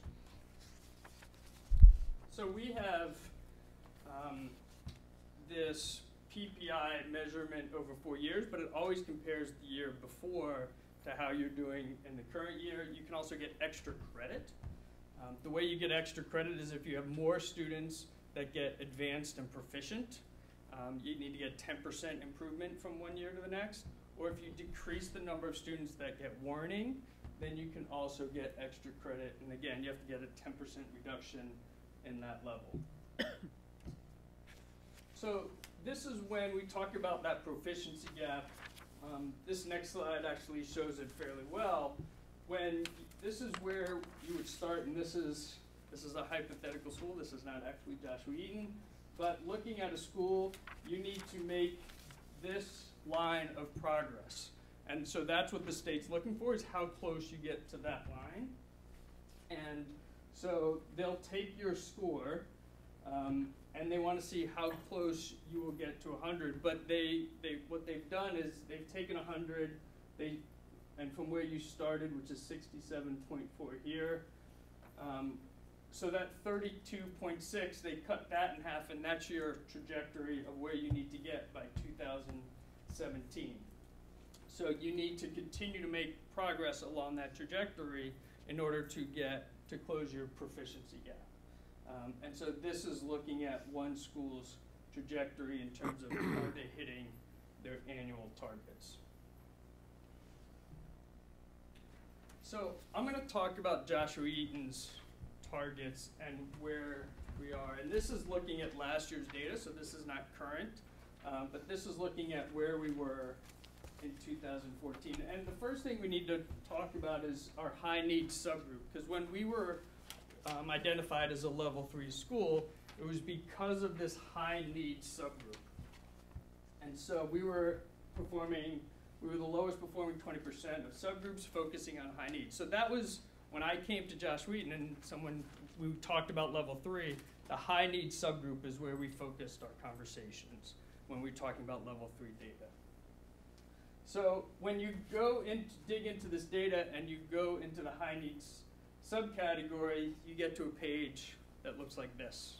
So we have um, this P P I measurement over four years, but it always compares the year before to how you're doing in the current year. You can also get extra credit. Um, the way you get extra credit is if you have more students that get advanced and proficient, um, you need to get ten percent improvement from one year to the next. Or if you decrease the number of students that get warning, then you can also get extra credit. And again, you have to get a ten percent reduction in that level. So this is when we talk about that proficiency gap. Um, this next slide actually shows it fairly well. When this is where you would start, and this is this is a hypothetical school. This is not actually Joshua Eaton, but looking at a school, you need to make this line of progress, and so that's what the state's looking for: is how close you get to that line. And so they'll take your score, um, and they want to see how close you will get to one hundred. But they they what they've done is they've taken one hundred, they. And from where you started, which is sixty-seven point four here, Um, so that thirty-two point six, they cut that in half, and that's your trajectory of where you need to get by two thousand seventeen. So you need to continue to make progress along that trajectory in order to get to close your proficiency gap. Um, and so this is looking at one school's trajectory in terms of are they hitting their annual targets. So I'm going to talk about Joshua Eaton's targets and where we are. And this is looking at last year's data, so this is not current. Um, but this is looking at where we were in two thousand fourteen. And the first thing we need to talk about is our high needs subgroup. Because when we were um, identified as a level three school, it was because of this high needs subgroup. And so we were performing, we were the lowest performing twenty percent of subgroups focusing on high needs. So that was when I came to Joshua Eaton and someone, we talked about level three, the high needs subgroup is where we focused our conversations when we were talking about level three data. So when you go in, dig into this data and you go into the high needs subcategory, you get to a page that looks like this.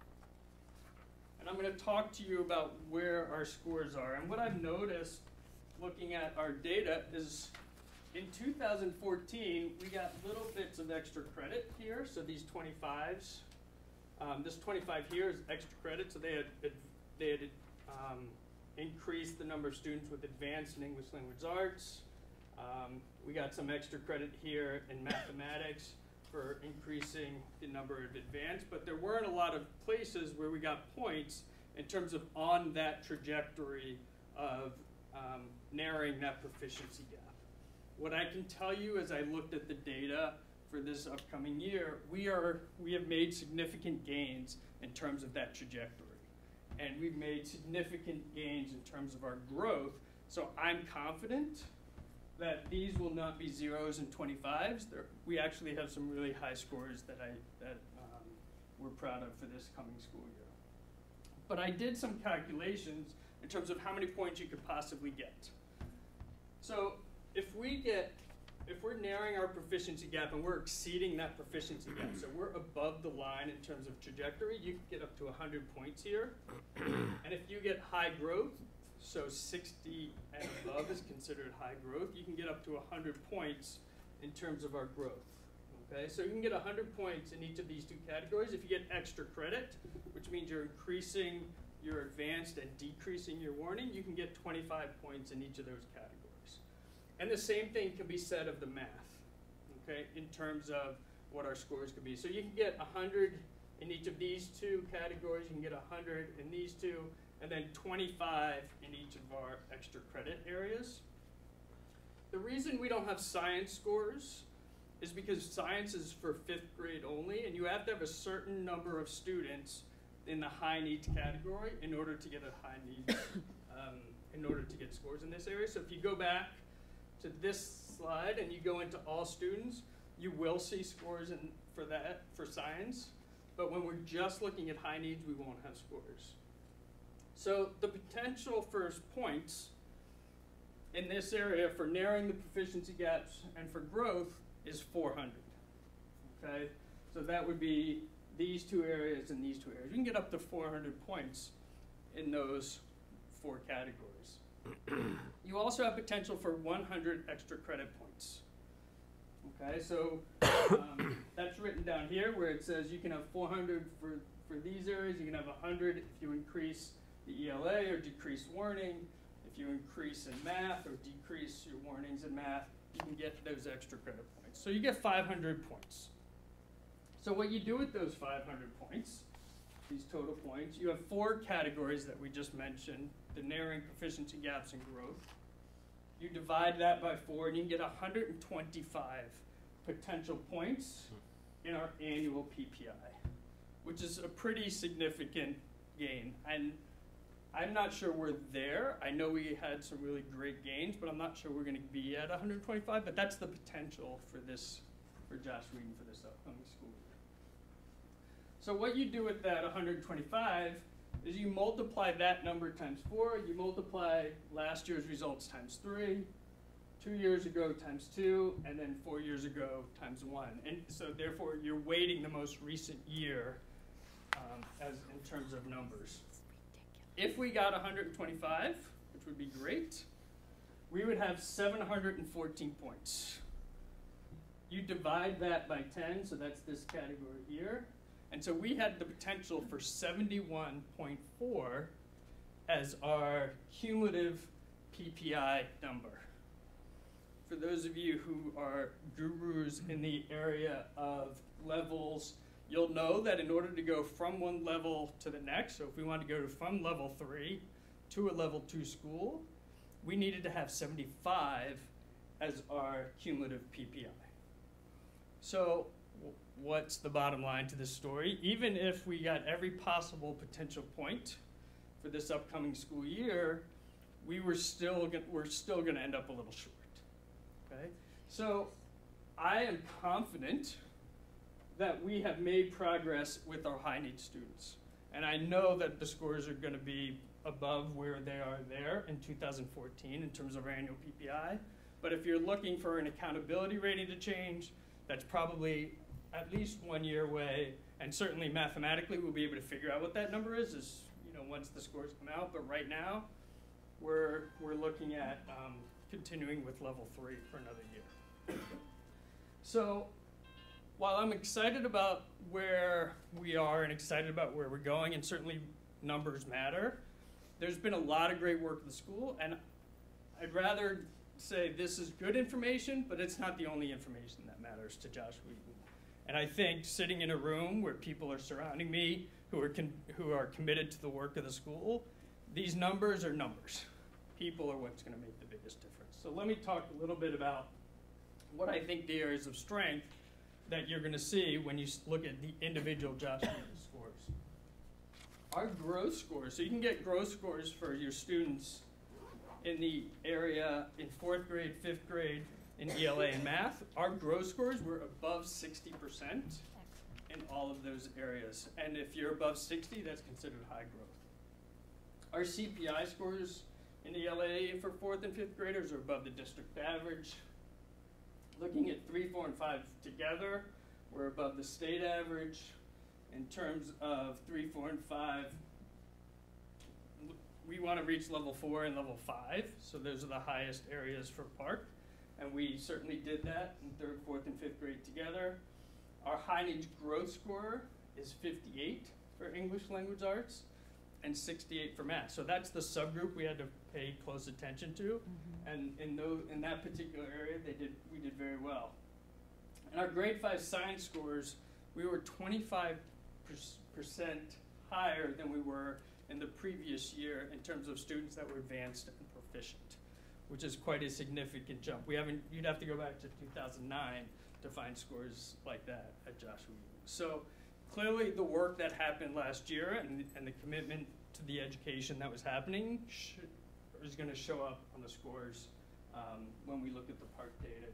And I'm going to talk to you about where our scores are. And what I've noticed looking at our data is in two thousand fourteen, we got little bits of extra credit here. So these twenty-fives, um, this twenty-five here is extra credit. So they had, they had um, increased the number of students with advanced in English language arts. Um, we got some extra credit here in mathematics for increasing the number of advanced, but there weren't a lot of places where we got points in terms of on that trajectory of um, narrowing that proficiency gap. What I can tell you as I looked at the data for this upcoming year, we are we have made significant gains in terms of that trajectory. And we've made significant gains in terms of our growth. So I'm confident that these will not be zeros and twenty-fives. They're, we actually have some really high scores that, I, that um, we're proud of for this coming school year. But I did some calculations in terms of how many points you could possibly get. So if we get, if we're narrowing our proficiency gap and we're exceeding that proficiency gap, so we're above the line in terms of trajectory, you can get up to one hundred points here. And if you get high growth, so sixty and above is considered high growth, you can get up to one hundred points in terms of our growth. Okay, so you can get one hundred points in each of these two categories. If you get extra credit, which means you're increasing your advanced and decreasing your warning, you can get twenty-five points in each of those categories. And the same thing can be said of the math, okay, in terms of what our scores could be. So you can get one hundred in each of these two categories, you can get one hundred in these two, and then twenty-five in each of our extra credit areas. The reason we don't have science scores is because science is for fifth grade only, and you have to have a certain number of students in the high needs category in order to get a high needs, um, in order to get scores in this area. So if you go back to this slide and you go into all students, you will see scores in, for that, for science. But when we're just looking at high needs, we won't have scores. So the potential for points in this area for narrowing the proficiency gaps and for growth is four hundred, okay? So that would be these two areas and these two areas. You can get up to four hundred points in those four categories. You also have potential for one hundred extra credit points. Okay, so um, that's written down here where it says you can have four hundred for, for these areas, you can have one hundred if you increase the E L A or decrease warning. If you increase in math or decrease your warnings in math, you can get those extra credit points. So you get five hundred points. So what you do with those five hundred points, these total points, you have four categories that we just mentioned, the narrowing proficiency gaps and growth. You divide that by four and you can get one hundred twenty-five potential points in our annual P P I, which is a pretty significant gain. And I'm not sure we're there. I know we had some really great gains, but I'm not sure we're going to be at one hundred twenty-five, but that's the potential for this, for Joshua Eaton for this upcoming school year. So what you do with that one hundred twenty-five is you multiply that number times four, you multiply last year's results times three, two years ago times two, and then four years ago times one. And so therefore, you're weighting the most recent year um, as in terms of numbers. If we got one hundred twenty-five, which would be great, we would have seven hundred fourteen points. You divide that by ten, so that's this category here. And so we had the potential for seventy-one point four as our cumulative P P I number. For those of you who are gurus in the area of levels, you'll know that in order to go from one level to the next, so if we want to go to from level three to a level two school, we needed to have seventy-five as our cumulative P P I. So what's the bottom line to this story? Even if we got every possible potential point for this upcoming school year, we were still gonna, we're still going to end up a little short. Okay? So I am confident that we have made progress with our high need students. And I know that the scores are going to be above where they are there in two thousand fourteen in terms of our annual P P I. But if you're looking for an accountability rating to change, that's probably at least one year away, and certainly mathematically we'll be able to figure out what that number is, is you know, once the scores come out. But right now, we're, we're looking at um, continuing with level three for another year. So while I'm excited about where we are and excited about where we're going, and certainly numbers matter, there's been a lot of great work at the school, and I'd rather say this is good information, but it's not the only information that matters to Josh Wheaton. And I think sitting in a room where people are surrounding me who are, con who are committed to the work of the school, these numbers are numbers. People are what's going to make the biggest difference. So let me talk a little bit about what I think the areas of strength that you're going to see when you look at the individual Josh Wheaton scores. Our growth scores, so you can get growth scores for your students in the area in fourth grade, fifth grade, in E L A and math. Our growth scores were above sixty percent in all of those areas. And if you're above sixty, that's considered high growth. Our C P I scores in E L A for fourth and fifth graders are above the district average. Looking at three, four, and five together, we're above the state average. In terms of three, four, and five, we want to reach level four and level five, so those are the highest areas for Park, and we certainly did that in third, fourth, and fifth grade together. Our high needs growth score is fifty-eight for English language arts and sixty-eight for math. So that's the subgroup we had to pay close attention to, mm-hmm. and in those, in that particular area, they did we did very well. And our grade five science scores, we were twenty-five percent higher than we were in the previous year in terms of students that were advanced and proficient, which is quite a significant jump. We haven't, you'd have to go back to two thousand nine to find scores like that at Josh Wheaton. So clearly the work that happened last year and, and the commitment to the education that was happening should, is going to show up on the scores um, when we look at the Park data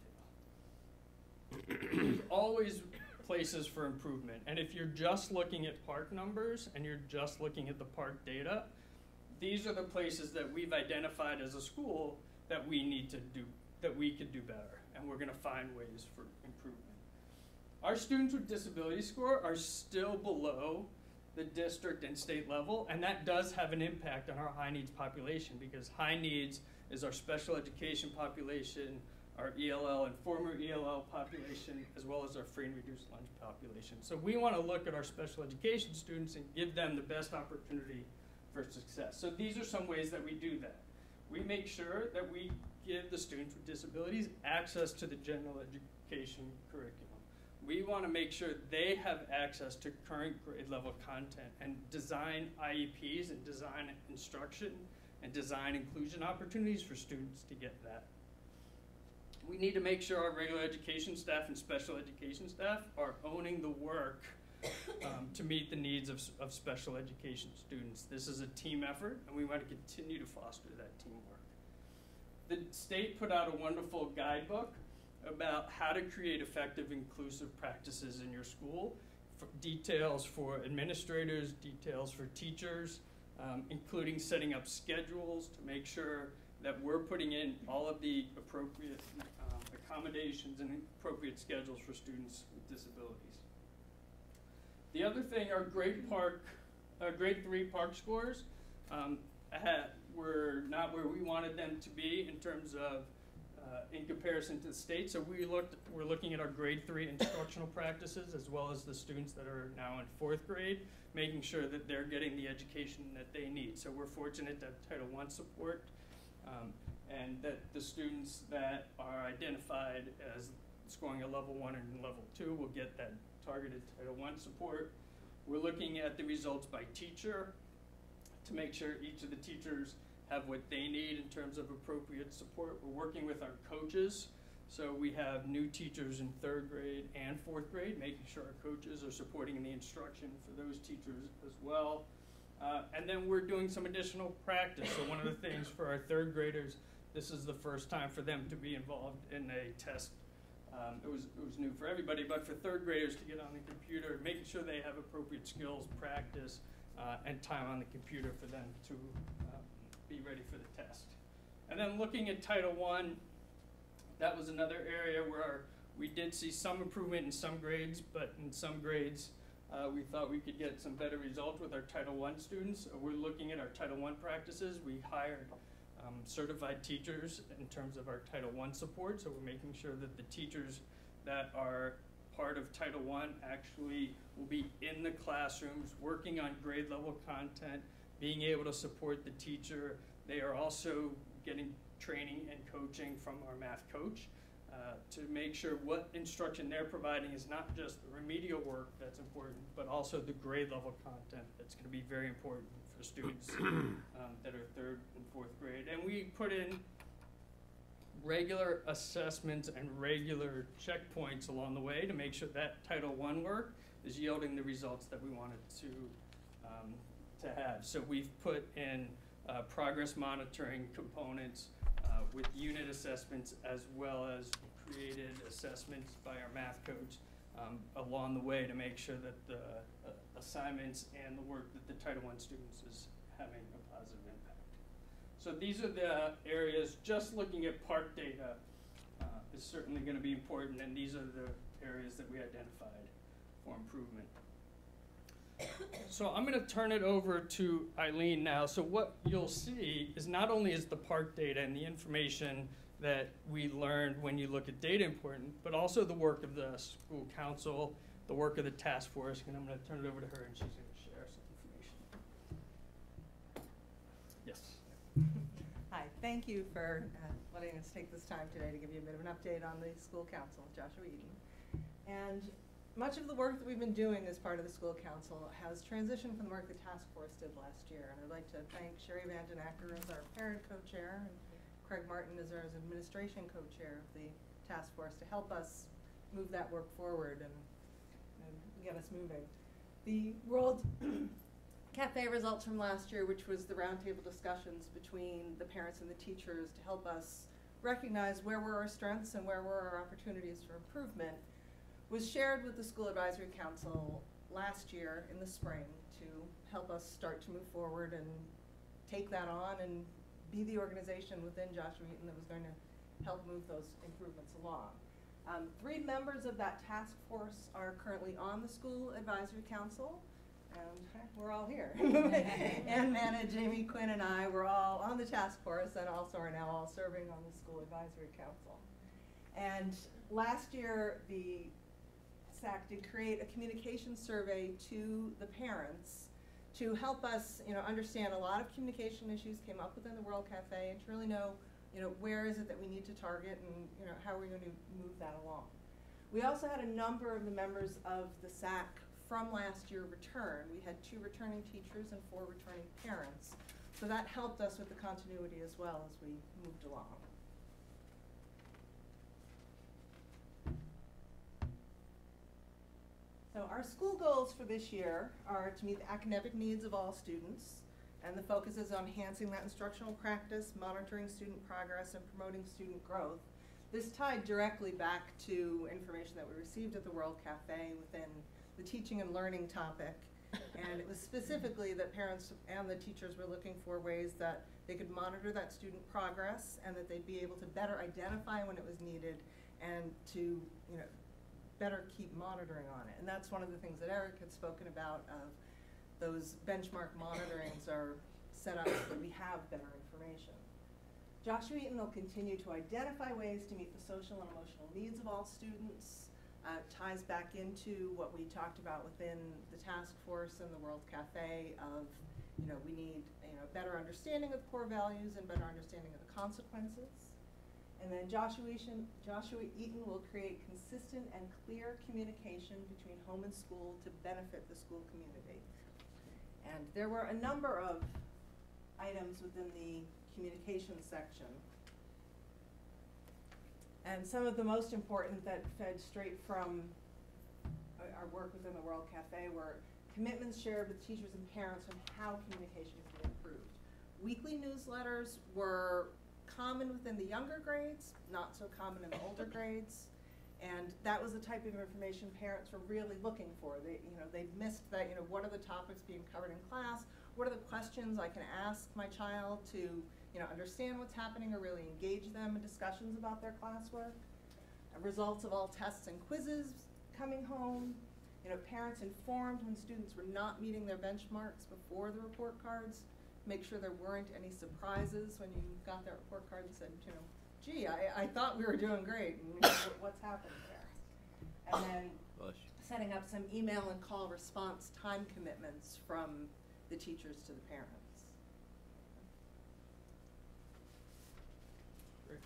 in detail. There's always places for improvement. And if you're just looking at Park numbers and you're just looking at the Park data, these are the places that we've identified as a school that we need to do, that we could do better. And we're going to find ways for improvement. Our students with disability score are still below the district and state level, and that does have an impact on our high needs population, because high needs is our special education population, our E L L and former E L L population, as well as our free and reduced lunch population. So we want to look at our special education students and give them the best opportunity for success. So these are some ways that we do that. We make sure that we give the students with disabilities access to the general education curriculum. We want to make sure they have access to current grade level content and design I E Ps and design instruction and design inclusion opportunities for students to get that. We need to make sure our regular education staff and special education staff are owning the work um, to meet the needs of, of special education students. This is a team effort, and we want to continue to foster that teamwork. The state put out a wonderful guidebook about how to create effective inclusive practices in your school, for details for administrators, details for teachers, um, including setting up schedules to make sure that we're putting in all of the appropriate um, accommodations and appropriate schedules for students with disabilities. The other thing are grade park, uh, grade three park scores um, had, were not where we wanted them to be in terms of uh, in comparison to the state. So we looked, we're looking at our grade three instructional practices as well as the students that are now in fourth grade, making sure that they're getting the education that they need. So we're fortunate to have Title one support um, and that the students that are identified as scoring a level one and level two will get that targeted Title one support. We're looking at the results by teacher to make sure each of the teachers have what they need in terms of appropriate support. We're working with our coaches. So we have new teachers in third grade and fourth grade, making sure our coaches are supporting the instruction for those teachers as well. Uh, and then we're doing some additional practice. So one of the things for our third graders, this is the first time for them to be involved in a test. Um, it was it was new for everybody, but for third graders to get on the computer, making sure they have appropriate skills, practice, uh, and time on the computer for them to uh, be ready for the test. And then looking at Title one, that was another area where we did see some improvement in some grades, but in some grades uh, we thought we could get some better results with our Title one students. Uh, we're looking at our Title one practices. We hired um, certified teachers in terms of our Title one support, so we're making sure that the teachers that are part of Title one actually will be in the classrooms, working on grade level content, being able to support the teacher. They are also getting training and coaching from our math coach uh, to make sure what instruction they're providing is not just the remedial work that's important, but also the grade level content that's going to be very important for students um, that are third and fourth grade. And we put in regular assessments and regular checkpoints along the way to make sure that Title one work is yielding the results that we wanted to, um, to have. So we've put in uh, progress monitoring components Uh, with unit assessments as well as created assessments by our math coach um, along the way to make sure that the uh, assignments and the work that the Title one students is having a positive impact. So these are the areas. Just looking at park data uh, is certainly going to be important, and these are the areas that we identified for improvement. So I'm going to turn it over to Eileen now. So what you'll see is not only is the park data and the information that we learned when you look at data important, but also the work of the school council, the work of the task force, and I'm going to turn it over to her and she's going to share some information. Yes. Hi, thank you for uh, letting us take this time today to give you a bit of an update on the school council, Joshua Eaton. And much of the work that we've been doing as part of the school council has transitioned from the work the task force did last year. And I'd like to thank Sherry Vandenacker as our parent co-chair and Craig Martin as our administration co-chair of the task force to help us move that work forward and, and get us moving. The World Cafe results from last year, which was the roundtable discussions between the parents and the teachers to help us recognize where were our strengths and where were our opportunities for improvement, was shared with the School Advisory Council last year in the spring to help us start to move forward and take that on and be the organization within Joshua Eaton that was going to help move those improvements along. Um, three members of that task force are currently on the School Advisory Council, and we're all here. Ann Manna, Jamie Quinn, and I were all on the task force and also are now all serving on the School Advisory Council. And last year, the S A C did create a communication survey to the parents to help us, you know, understand a lot of communication issues came up within the World Cafe and to really know, you know, where is it that we need to target and, you know, how are we going to move that along. We also had a number of the members of the S A C from last year return. We had two returning teachers and four returning parents. So that helped us with the continuity as well as we moved along. So our school goals for this year are to meet the academic needs of all students, and the focus is on enhancing that instructional practice, monitoring student progress, and promoting student growth. This tied directly back to information that we received at the World Cafe within the teaching and learning topic, And it was specifically that parents and the teachers were looking for ways that they could monitor that student progress and that they'd be able to better identify when it was needed and to, you know, better keep monitoring on it. And that's one of the things that Eric had spoken about, of those benchmark monitorings are set up so that we have better information. Joshua Eaton will continue to identify ways to meet the social and emotional needs of all students. Uh, ties back into what we talked about within the task force and the World Cafe of, you know, we need, you know, better understanding of core values and better understanding of the consequences. And then Joshua Eaton, Joshua Eaton will create consistent and clear communication between home and school to benefit the school community. And there were a number of items within the communications section. And some of the most important that fed straight from our work within the World Cafe were commitments shared with teachers and parents on how communication can be improved. Weekly newsletters were common within the younger grades, not so common in the older grades. And that was the type of information parents were really looking for. They, you know, they missed that, you know, what are the topics being covered in class? What are the questions I can ask my child to, you know, understand what's happening or really engage them in discussions about their classwork? Uh, results of all tests and quizzes coming home. You know, parents informed when students were not meeting their benchmarks before the report cards. Make sure there weren't any surprises when you got that report card and said, you know, gee, I, I thought we were doing great, and you know, what's happened there? And then Bush. setting up some email and call response time commitments from the teachers to the parents. Great.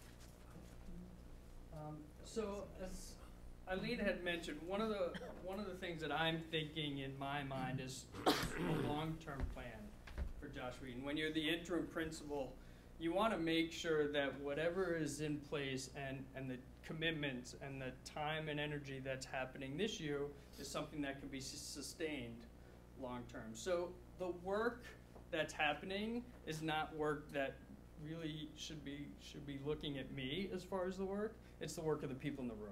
Um, so as Eileen had mentioned, one of the one of the things that I'm thinking in my mind is a long-term plan for Joshua Eaton. When you're the interim principal, you want to make sure that whatever is in place and, and the commitments and the time and energy that's happening this year is something that can be sustained long-term. So the work that's happening is not work that really should be should be looking at me as far as the work. It's the work of the people in the room.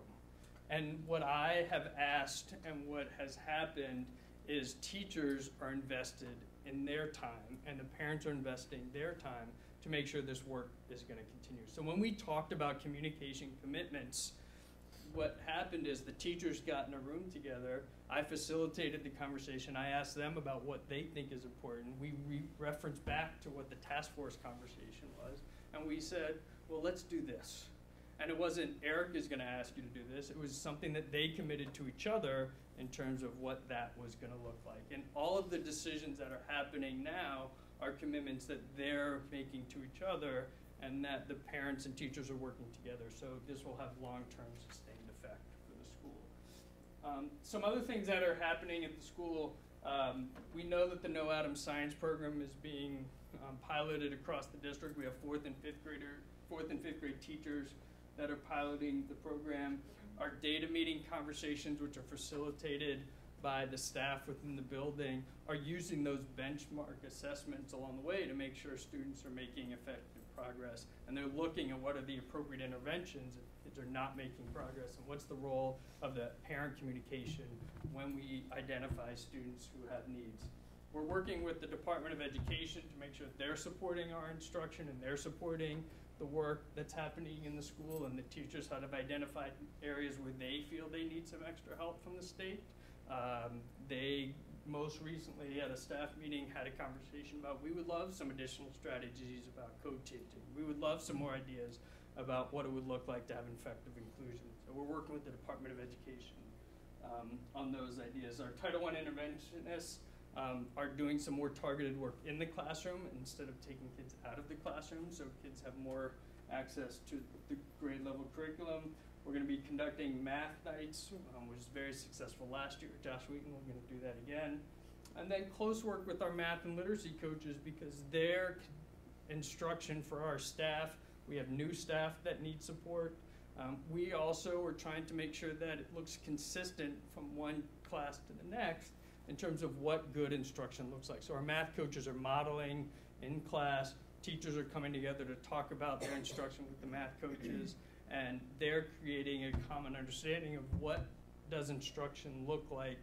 And what I have asked and what has happened is teachers are invested in their time and the parents are investing their time to make sure this work is going to continue. So when we talked about communication commitments, what happened is the teachers got in a room together. I facilitated the conversation. I asked them about what they think is important. We re referenced back to what the task force conversation was. And we said, well, let's do this. And it wasn't Eric is going to ask you to do this. It was something that they committed to each other in terms of what that was going to look like. And all of the decisions that are happening now are commitments that they're making to each other and that the parents and teachers are working together. So this will have long-term sustained effect for the school. Um, some other things that are happening at the school, um, we know that the No Atom Science program is being um, piloted across the district. We have fourth and fifth grader, fourth and fifth grade teachers that are piloting the program. Our data meeting conversations, which are facilitated by the staff within the building, are using those benchmark assessments along the way to make sure students are making effective progress. And they're looking at what are the appropriate interventions if kids are not making progress, and what's the role of the parent communication when we identify students who have needs. We're working with the Department of Education to make sure that they're supporting our instruction and they're supporting the work that's happening in the school, and the teachers have identified areas where they feel they need some extra help from the state. Um, they most recently at a staff meeting had a conversation about we would love some additional strategies about code changing. We would love some more ideas about what it would look like to have effective inclusion. So we're working with the Department of Education um, on those ideas. Our Title one interventionists um, are doing some more targeted work in the classroom instead of taking kids out of the classroom, so kids have more access to the grade level curriculum. We're going to be conducting math nights, um, which was very successful last year at Joshua Eaton. We're going to do that again. And then close work with our math and literacy coaches, because their instruction for our staff, we have new staff that need support. Um, we also are trying to make sure that it looks consistent from one class to the next in terms of what good instruction looks like. So our math coaches are modeling in class. Teachers are coming together to talk about their instruction with the math coaches, and they're creating a common understanding of what does instruction look like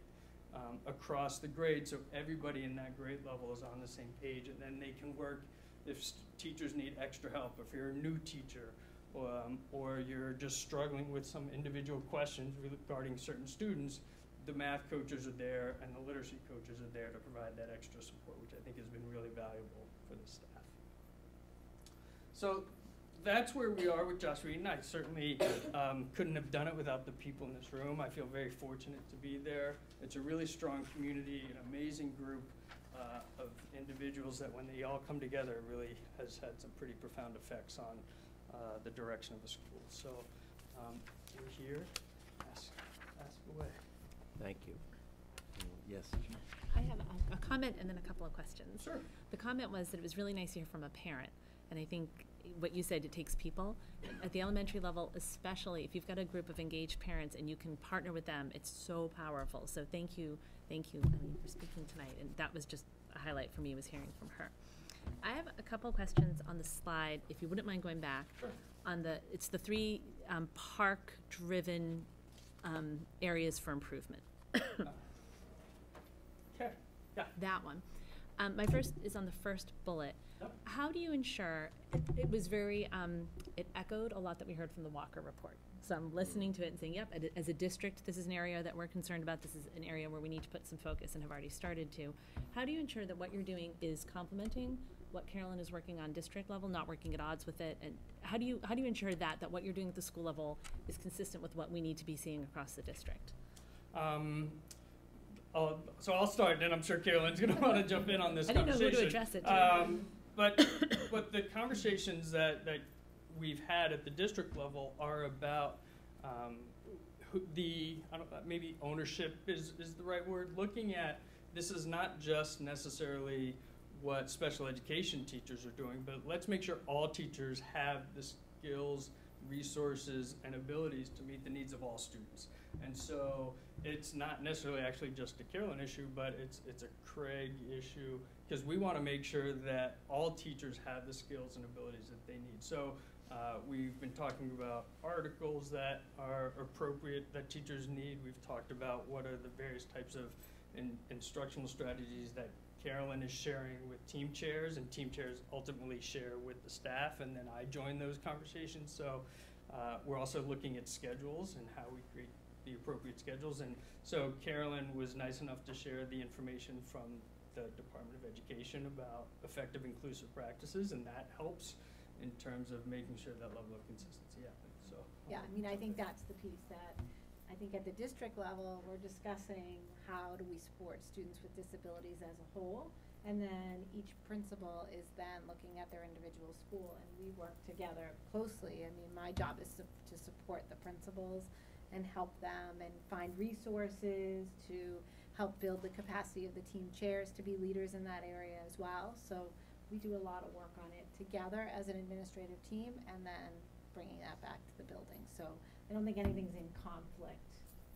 um, across the grade, so everybody in that grade level is on the same page, and then they can work if st- teachers need extra help, if you're a new teacher, um, or you're just struggling with some individual questions regarding certain students, the math coaches are there and the literacy coaches are there to provide that extra support, which I think has been really valuable for the staff. So that's where we are with Joshua Eaton. I certainly um, couldn't have done it without the people in this room. I feel very fortunate to be there. It's a really strong community, an amazing group uh, of individuals that when they all come together really has had some pretty profound effects on uh, the direction of the school. So um, you're here, ask, ask away. Thank you. Yes, John. I have a, a comment and then a couple of questions. Sure. The comment was that it was really nice to hear from a parent, and I think what you said, it takes people. At the elementary level, especially, if you've got a group of engaged parents and you can partner with them, it's so powerful. So thank you, thank you, Emily, for speaking tonight. And that was just a highlight for me, was hearing from her. I have a couple questions on the slide, if you wouldn't mind going back. Sure. On the, it's the three um, park-driven um, areas for improvement. Okay, yeah. That one. Um, my first is on the first bullet. Yep. How do you ensure, it, it was very, um, it echoed a lot that we heard from the Walker report. So I'm listening to it and saying, yep, as a district, this is an area that we're concerned about. This is an area where we need to put some focus and have already started to. How do you ensure that what you're doing is complementing what Carolyn is working on district level, not working at odds with it? And how do you, how do you ensure that, that what you're doing at the school level is consistent with what we need to be seeing across the district? Um, I'll, so I'll start, and I'm sure Carolyn's going to want to jump in on this I didn't conversation. know who to address it to. Um, but, but the conversations that, that we've had at the district level are about um, who, the, I don't, maybe ownership is, is the right word, looking at this is not just necessarily what special education teachers are doing, but let's make sure all teachers have the skills, resources, and abilities to meet the needs of all students. And so it's not necessarily actually just a Carolyn issue, but it's, it's a Craig issue, because we want to make sure that all teachers have the skills and abilities that they need. So uh, we've been talking about articles that are appropriate that teachers need. We've talked about what are the various types of in, instructional strategies that Carolyn is sharing with team chairs, and team chairs ultimately share with the staff, and then I join those conversations. So uh, we're also looking at schedules and how we create the appropriate schedules. And so Carolyn was nice enough to share the information from the Department of Education about effective inclusive practices, and that helps in terms of making sure that level of consistency happens. So yeah, I mean, I think that's the piece that I think at the district level, we're discussing how do we support students with disabilities as a whole, and then each principal is then looking at their individual school, and we work together closely. I mean, my job is to, to support the principals and help them and find resources to help build the capacity of the team chairs to be leaders in that area as well. So we do a lot of work on it together as an administrative team, and then bringing that back to the building. So I don't think anything's in conflict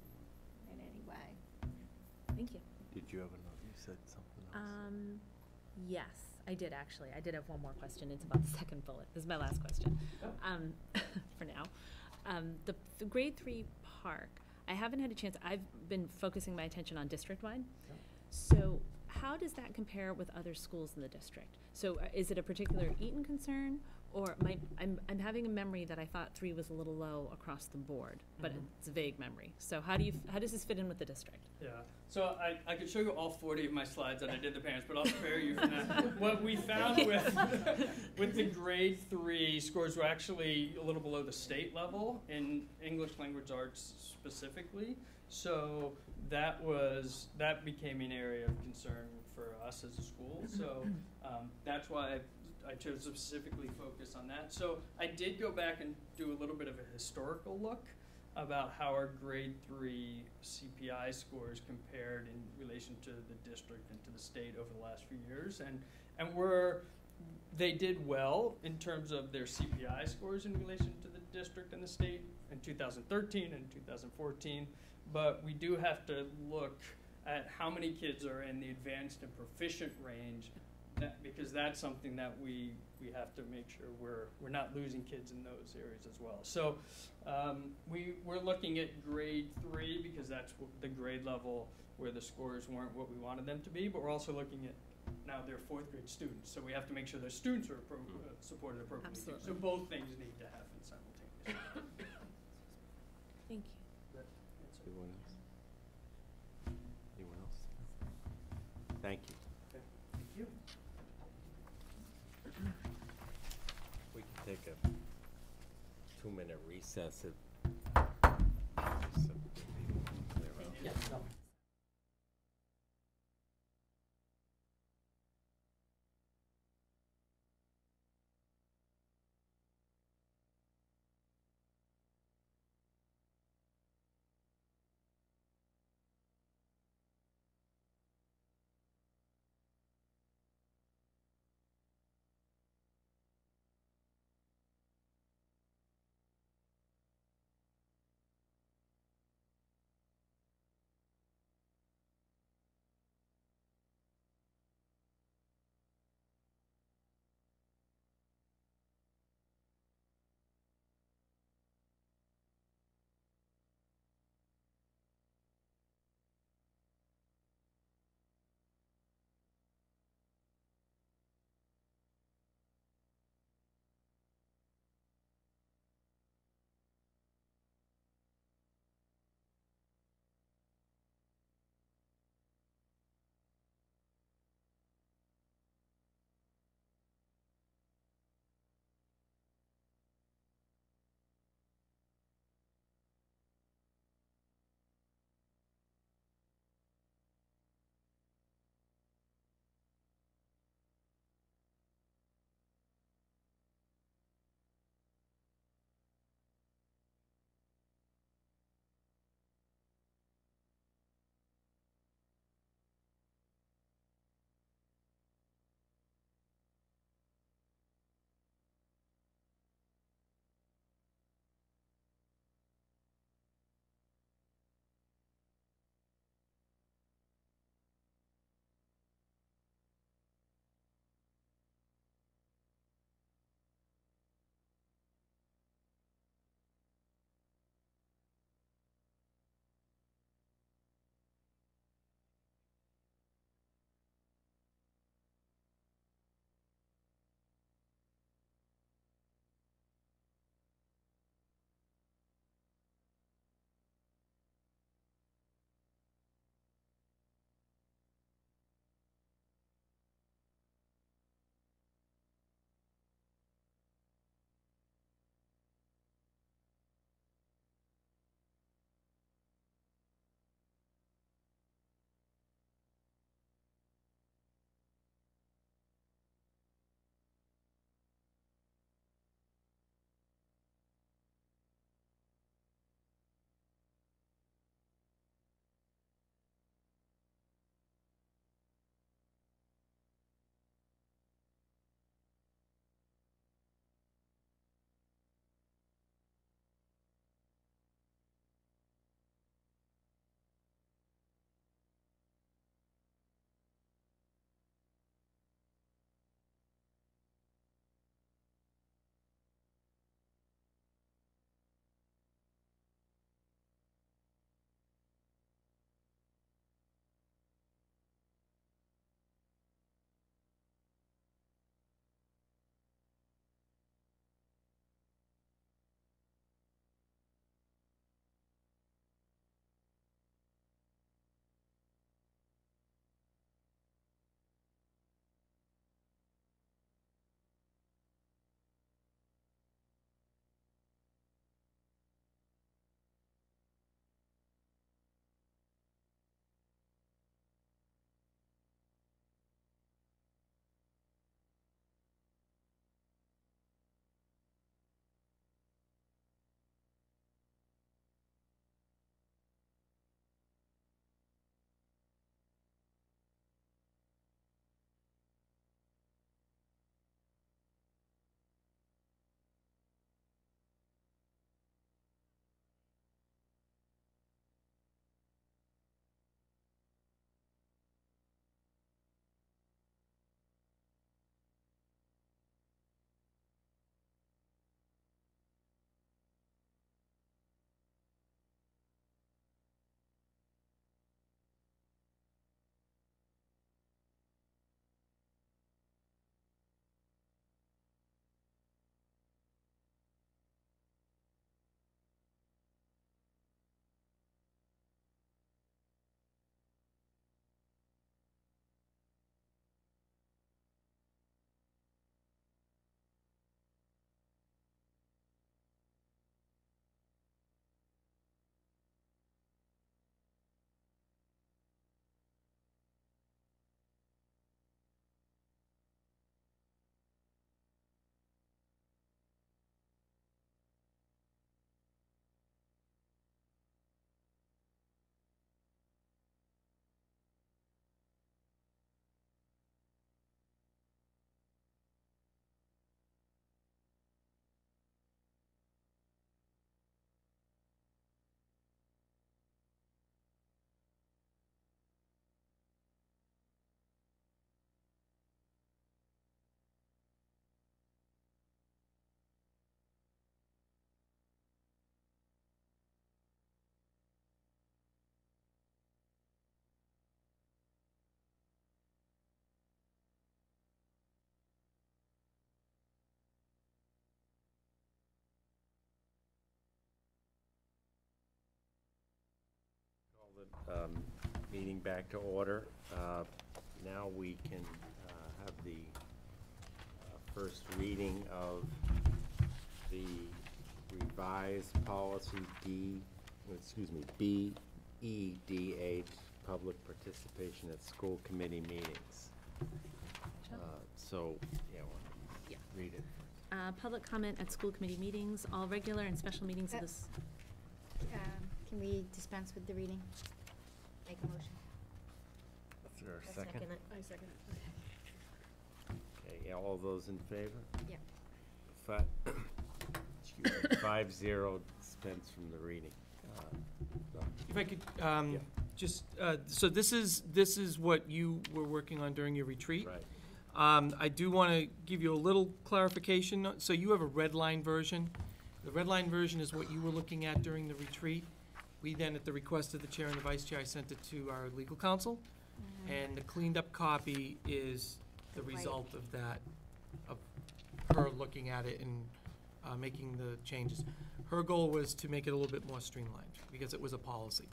in any way. Thank you. Did you have another, you said something else? Um, yes, I did actually. I did have one more question. It's about the second bullet. This is my last question, um, for now. Um, the, the grade three park, I haven't had a chance. I've been focusing my attention on district-wide. Yep. So how does that compare with other schools in the district? So uh, is it a particular Eaton concern? Or my, I'm, I'm having a memory that I thought three was a little low across the board, but Mhm. it's a vague memory. So how do you, how does this fit in with the district? yeah, so I, I could show you all forty of my slides that I did the parents, but I'll spare you from that. What we found with, with the grade three scores were actually a little below the state level in English language arts specifically. So that was, that became an area of concern for us as a school. So um, that's why I, I chose to specifically focus on that. So I did go back and do a little bit of a historical look about how our grade three C P I scores compared in relation to the district and to the state over the last few years. And, and we're, they did well in terms of their C P I scores in relation to the district and the state in two thousand thirteen and two thousand fourteen. But we do have to look at how many kids are in the advanced and proficient range, that, because that's something that we, we have to make sure we're, we're not losing kids in those areas as well. So um, we, we're looking at grade three because that's wh- the grade level where the scores weren't what we wanted them to be, but we're also looking at now they're fourth grade students, so we have to make sure their students are appro- uh, supported appropriately. too. So Absolutely. both things need to happen simultaneously. Thank you. That answer. Anyone else? Anyone else? Thank you. Okay. Thank you. We can take a two-minute recess if. so people can clear out. Yeah, no. the um, meeting back to order. Uh, Now we can uh, have the uh, first reading of the revised policy D, excuse me, B E D H, public participation at school committee meetings. Uh, So, yeah, why don't you read it. Uh, public comment at school committee meetings, all regular and special meetings of Uh, this. Um, Can we dispense with the reading? Make a motion. Is there a I second? second it. I second it. Okay, yeah, all those in favor? Yep. Five, excuse me, five zero, dispense from the reading. Uh, Doc? If I could, um, Yeah. just, uh, so this is, this is what you were working on during your retreat. Right. Um, I do want to give you a little clarification. So you have a red line version. The red line version is what you were looking at during the retreat. We then, at the request of the chair and the vice chair, I sent it to our legal counsel. And the cleaned up copy is the Right. result of that, of her looking at it and uh, making the changes. Her goal was to make it a little bit more streamlined, because it was a policy.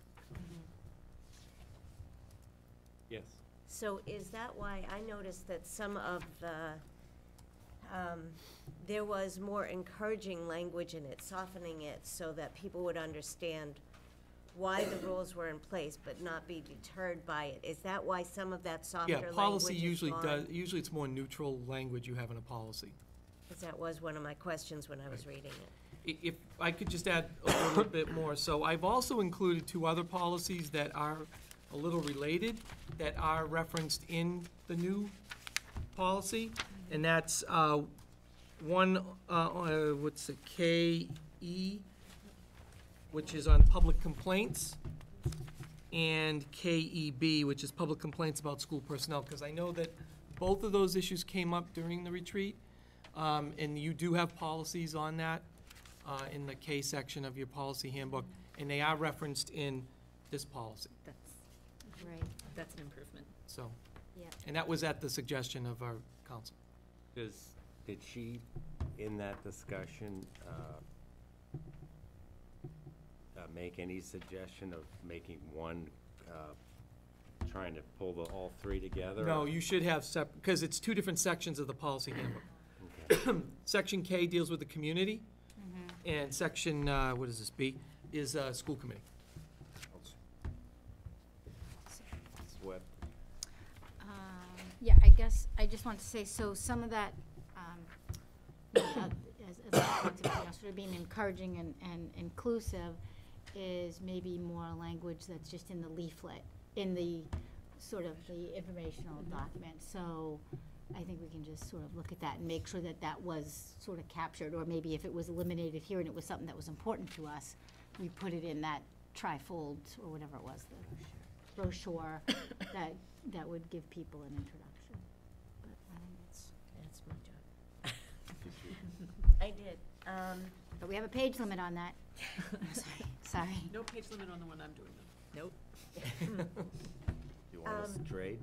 Yes. So is that why I noticed that some of the, um, there was more encouraging language in it, softening it so that people would understand why the rules were in place, but not be deterred by it? Is that why some of that softer Yeah, language policy is usually gone? does, usually it's more neutral language you have in a policy. Because that was one of my questions when I was reading it. I- If I could just add a little bit more, so I've also included two other policies that are a little related, that are referenced in the new policy, and that's, uh, one, uh, uh, what's it, K E, which is on public complaints, and K E B, which is public complaints about school personnel, because I know that both of those issues came up during the retreat, um, and you do have policies on that, uh, in the K section of your policy handbook, and they are referenced in this policy, That's, Right, that's an improvement. so. yeah. And that was at the suggestion of our council. Does, did she, in that discussion, uh, uh, make any suggestion of making one, uh, trying to pull the, all three together? No, you should have sep, because it's two different sections of the policy handbook. Okay. Section K deals with the community, and section, uh, what is this, B, is, uh, school committee. Swept. Um, Yeah, I guess, I just want to say, so some of that, um, you know, uh, as, as I talked about, you know, sort of being encouraging and, and inclusive is maybe more language that's just in the leaflet, in the, sort of the informational document. So I think we can just sort of look at that and make sure that that was sort of captured, or maybe if it was eliminated here and it was something that was important to us, we put it in that trifold, or whatever it was, the brochure, that, that would give people an introduction. But I think it's, That's my job. I did. Um, but we have a page limit on that. Sorry, sorry. No page limit on the one I'm doing though. Nope. You want us Um, to trade?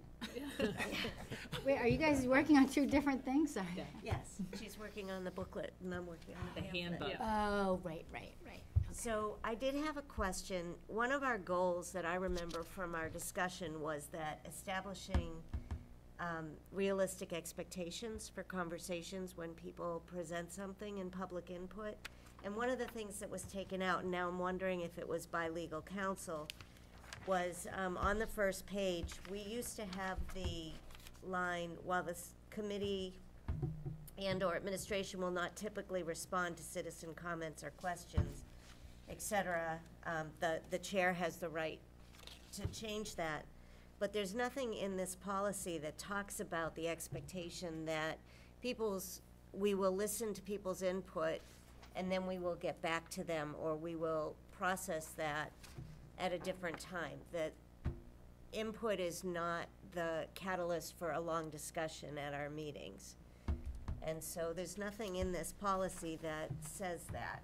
Wait, are you guys working on two different things? Sorry. Yeah. Yes, she's working on the booklet, and I'm working on the The pamphlet. handbook. Oh, right, right, right. So I did have a question. One of our goals that I remember from our discussion was that establishing um, realistic expectations for conversations when people present something in public input. And one of the things that was taken out, and now I'm wondering if it was by legal counsel, was um, on the first page, we used to have the line, while the s- committee and/or administration will not typically respond to citizen comments or questions, et cetera, um, the, the chair has the right to change that. But there's nothing in this policy that talks about the expectation that people's, we will listen to people's input, and then we will get back to them, or we will process that at a different time. That input is not the catalyst for a long discussion at our meetings. And so there's nothing in this policy that says that.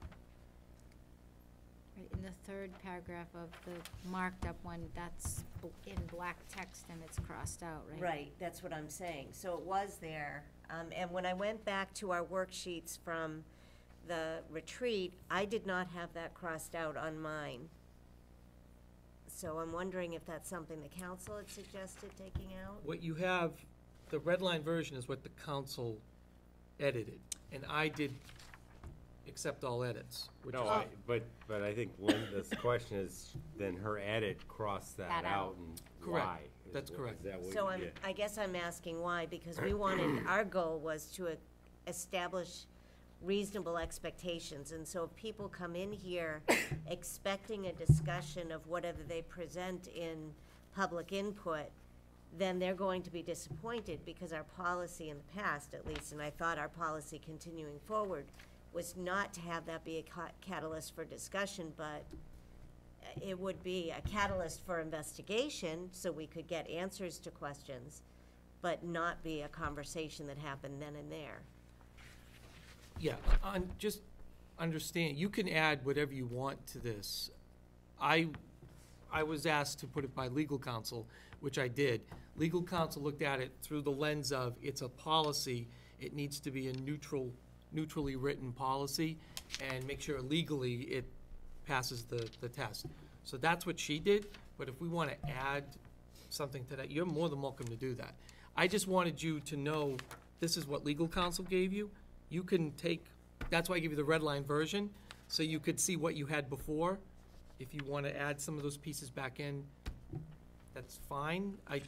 Right, in the third paragraph of the marked up one, that's bl- in black text and it's crossed out, right? Right, that's what I'm saying. So it was there. Um, and when I went back to our worksheets from the retreat, I did not have that crossed out on mine. so I'm wondering if that's something the council had suggested taking out? What you have, the red line version is what the council edited, and I did accept all edits, which No, is. I, but, but I think Linda's question is, then her edit crossed that That out. out and Correct. why? Is That's what- correct. Is that what So you I'm, did? I guess I'm asking why, because we wanted, our goal was to e- establish reasonable expectations, and so if people come in here expecting a discussion of whatever they present in public input, then they're going to be disappointed, because our policy in the past, at least, and I thought our policy continuing forward, was not to have that be a ca- catalyst for discussion, but it would be a catalyst for investigation, so we could get answers to questions, but not be a conversation that happened then and there. Yeah, on, just understand, you can add whatever you want to this. I, I was asked to put it by legal counsel, which I did. Legal counsel looked at it through the lens of, it's a policy, it needs to be a neutral, neutrally written policy, and make sure legally it passes the, the test. So that's what she did, but if we want to add something to that, you're more than welcome to do that. I just wanted you to know, this is what legal counsel gave you. You can take, that's why I give you the red line version, so you could see what you had before. If you want to add some of those pieces back in, that's fine. I,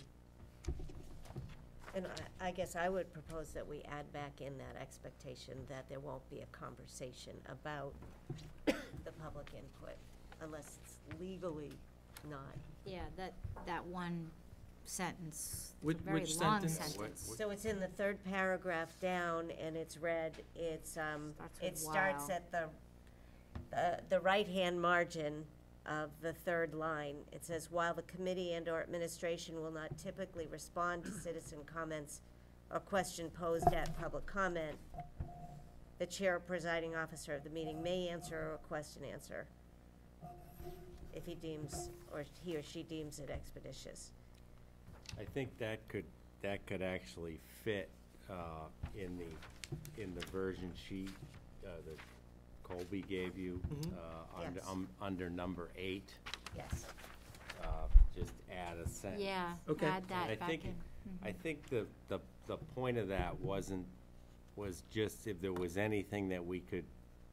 And I, I guess I would propose that we add back in that expectation that there won't be a conversation about the public input, unless it's legally not. Yeah, that, that one sentence, Which- very which long sentence? sentence. So it's in the third paragraph down, and it's read, it's, um, Starts with it starts while. at the, the, the right-hand margin of the third line. It says, while the committee and/or administration will not typically respond to citizen comments or question posed at public comment, the chair or presiding officer of the meeting may answer or request an answer if he deems, or he or she deems it expeditious. I think that could, that could actually fit uh, in the, in the version sheet uh, that Colby gave you, Mhm. uh, under, Yes. um, under number eight. Yes. uh, Just add a sentence. Yeah, Okay. add And that I back think, in. I think the, the, the point of that wasn't, was just if there was anything that we could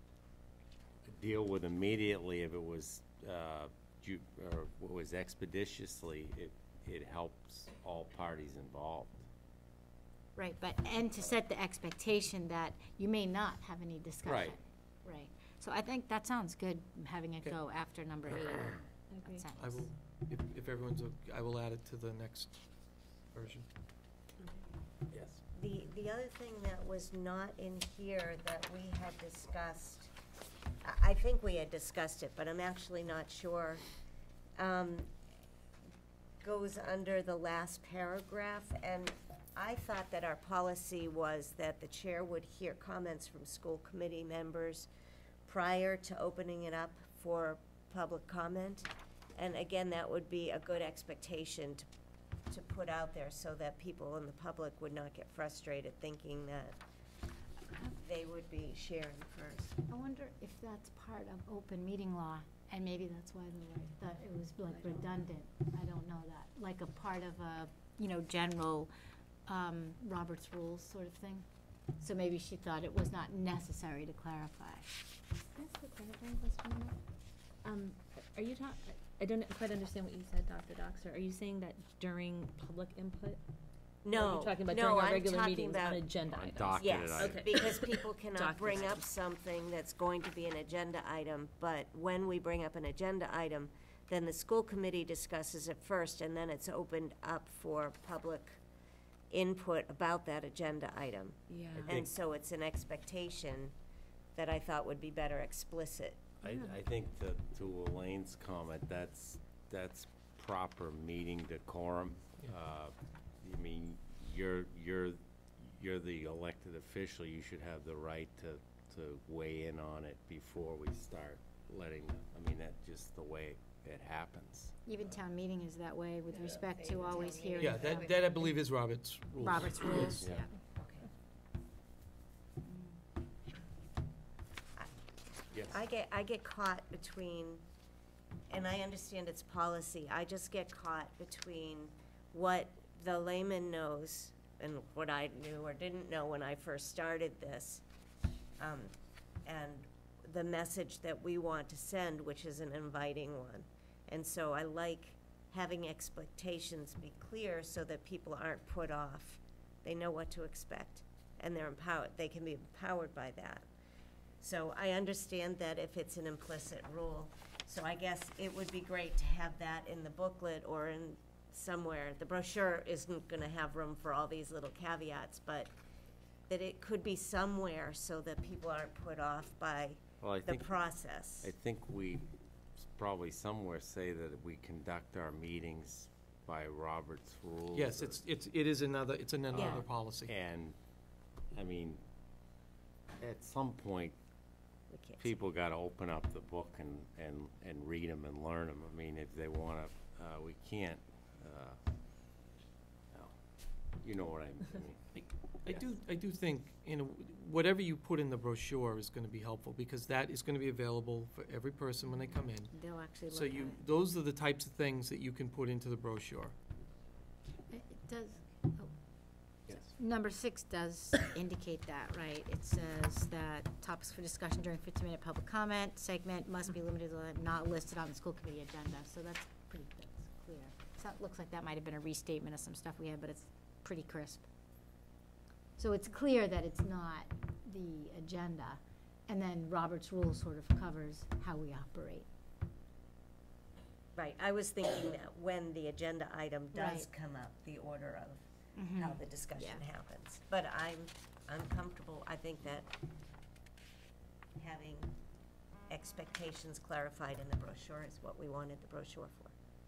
deal with immediately, if it was, uh, ju- or what was expeditiously, it, it helps all parties involved. Right, but, and to set the expectation that you may not have any discussion. Right. Right. So I think that sounds good, having it Okay. go after number eight. I agree. that I will, sentence. if, if everyone's, o- I will add it to the next version. Yes. The, the other thing that was not in here that we had discussed, I, I think we had discussed it, but I'm actually not sure, um, goes under the last paragraph, and I thought that our policy was that the chair would hear comments from school committee members prior to opening it up for public comment. And again, that would be a good expectation to to put out there so that people in the public would not get frustrated thinking that they would be sharing first. I wonder if that's part of open meeting law, and maybe that's why the lawyer thought it was like redundant. I don't know that, like a part of a, you know, general, um, Robert's rules sort of thing. So maybe she thought it was not necessary to clarify. Can I ask a clarifying question on that? Um, are you talking, I don't quite understand what you said, Doctor Doxer. Are you saying that during public input? Or are No, you talking about no, during our I'm regular talking meetings on about- agenda On items? docketed Yes, items. Okay. because people cannot bring Documented. up something that's going to be an agenda item, but when we bring up an agenda item, then the school committee discusses it first, and then it's opened up for public input about that agenda item. Yeah. think- And so it's an expectation that I thought would be better explicit. I, I think to, to Elaine's comment, that's, that's proper meeting decorum. Uh, I mean, you're, you're, you're the elected official, you should have the right to, to weigh in on it before we start letting, them- I mean, that's just the way it happens. Even town meeting is that way with respect to always hearing. Yeah, that, that I believe is Robert's rules. Robert's rules, Yeah. yeah. Yes. I get, I get caught between and I understand it's policy, I just get caught between what the layman knows and what I knew or didn't know when I first started this, um, and the message that we want to send, which is an inviting one. And so I like having expectations be clear so that people aren't put off. They know what to expect, and they're empowered, they can be empowered by that. So I understand that if it's an implicit rule, so I guess it would be great to have that in the booklet or in somewhere. The brochure isn't gonna have room for all these little caveats, but that it could be somewhere so that people aren't put off by Well, I the think, process. I think we s- probably somewhere say that we conduct our meetings by Robert's rules. Yes, or- it's, it's, it is another, it's another Yeah. policy. And, I mean, at some point, We can't say- people gotta open up the book and, and, and read them and learn them. I mean, if they wanna, uh, we can't, uh, no, you know what I mean. I do, I do think, you know, whatever you put in the brochure is gonna be helpful, because that is gonna be available for every person when they come in. They'll actually So look at you, it. those are the types of things that you can put into the brochure. It it does, oh, Yes. number six does indicate that, right? It says that topics for discussion during fifteen-minute public comment segment must be limited to not listed on the school committee agenda, so that's pretty, that's clear. So it looks like that might have been a restatement of some stuff we had, but it's pretty crisp. So it's clear that it's not the agenda, and then Robert's rule sort of covers how we operate. Right, I was thinking that when the agenda item does Right. come up, the order of Mhm. how the discussion Yeah. happens. But I'm, I'm comfortable, I think that having expectations clarified in the brochure is what we wanted the brochure for.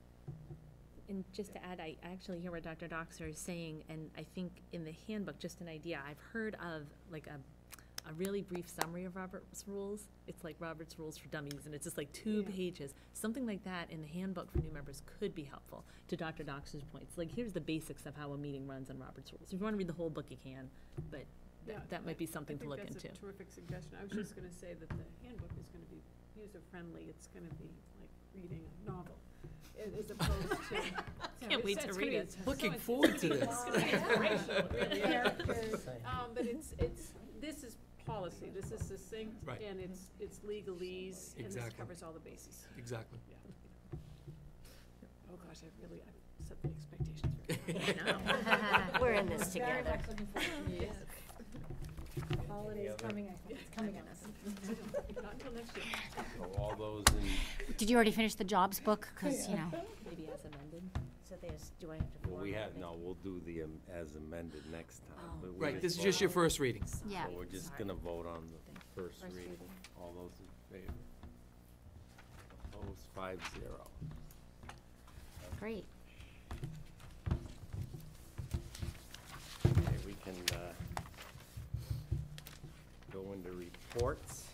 And just to add, I actually hear what Doctor Doxer is saying, and I think in the handbook, just an idea, I've heard of like a, a really brief summary of Robert's rules. It's like Robert's Rules for Dummies, and it's just like two Yeah. pages. Something like that in the handbook for new members could be helpful, to Doctor Doxer's points. Like, here's the basics of how a meeting runs on Robert's Rules. If you want to read the whole book, you can, but Yeah, that, that might be something to look I into. think that's a terrific suggestion. I was just gonna say that the handbook is gonna be user-friendly. It's gonna be like reading a novel, a- as opposed to. you know, Can't wait it's- to it's read gonna it. be- so Looking it's- forward it's to gonna be- this. it's gonna be inspirational, it really is. Characters, um, but it's, it's, this is policy. This is succinct, Right. and it's, it's legalese, and this Exactly. covers all the bases. Exactly. Yeah. Oh, gosh, I really, I set the expectations very high. I know. We're in this Very together. much looking forward to it. Holidays other- coming, I think it's coming at us. Not until next year. So all those in, Did you already finish the jobs book? Because, you know, Maybe as amended. So there's, do I have to well, form we it? have, no, we'll do the um, as amended next time. Oh. but we Right, this is just vote your on- first reading. yeah. So we're just Sorry. gonna vote on the first First reading. reading. All those in favor? Opposed, five zero. Great. Okay, we can, uh, go into reports.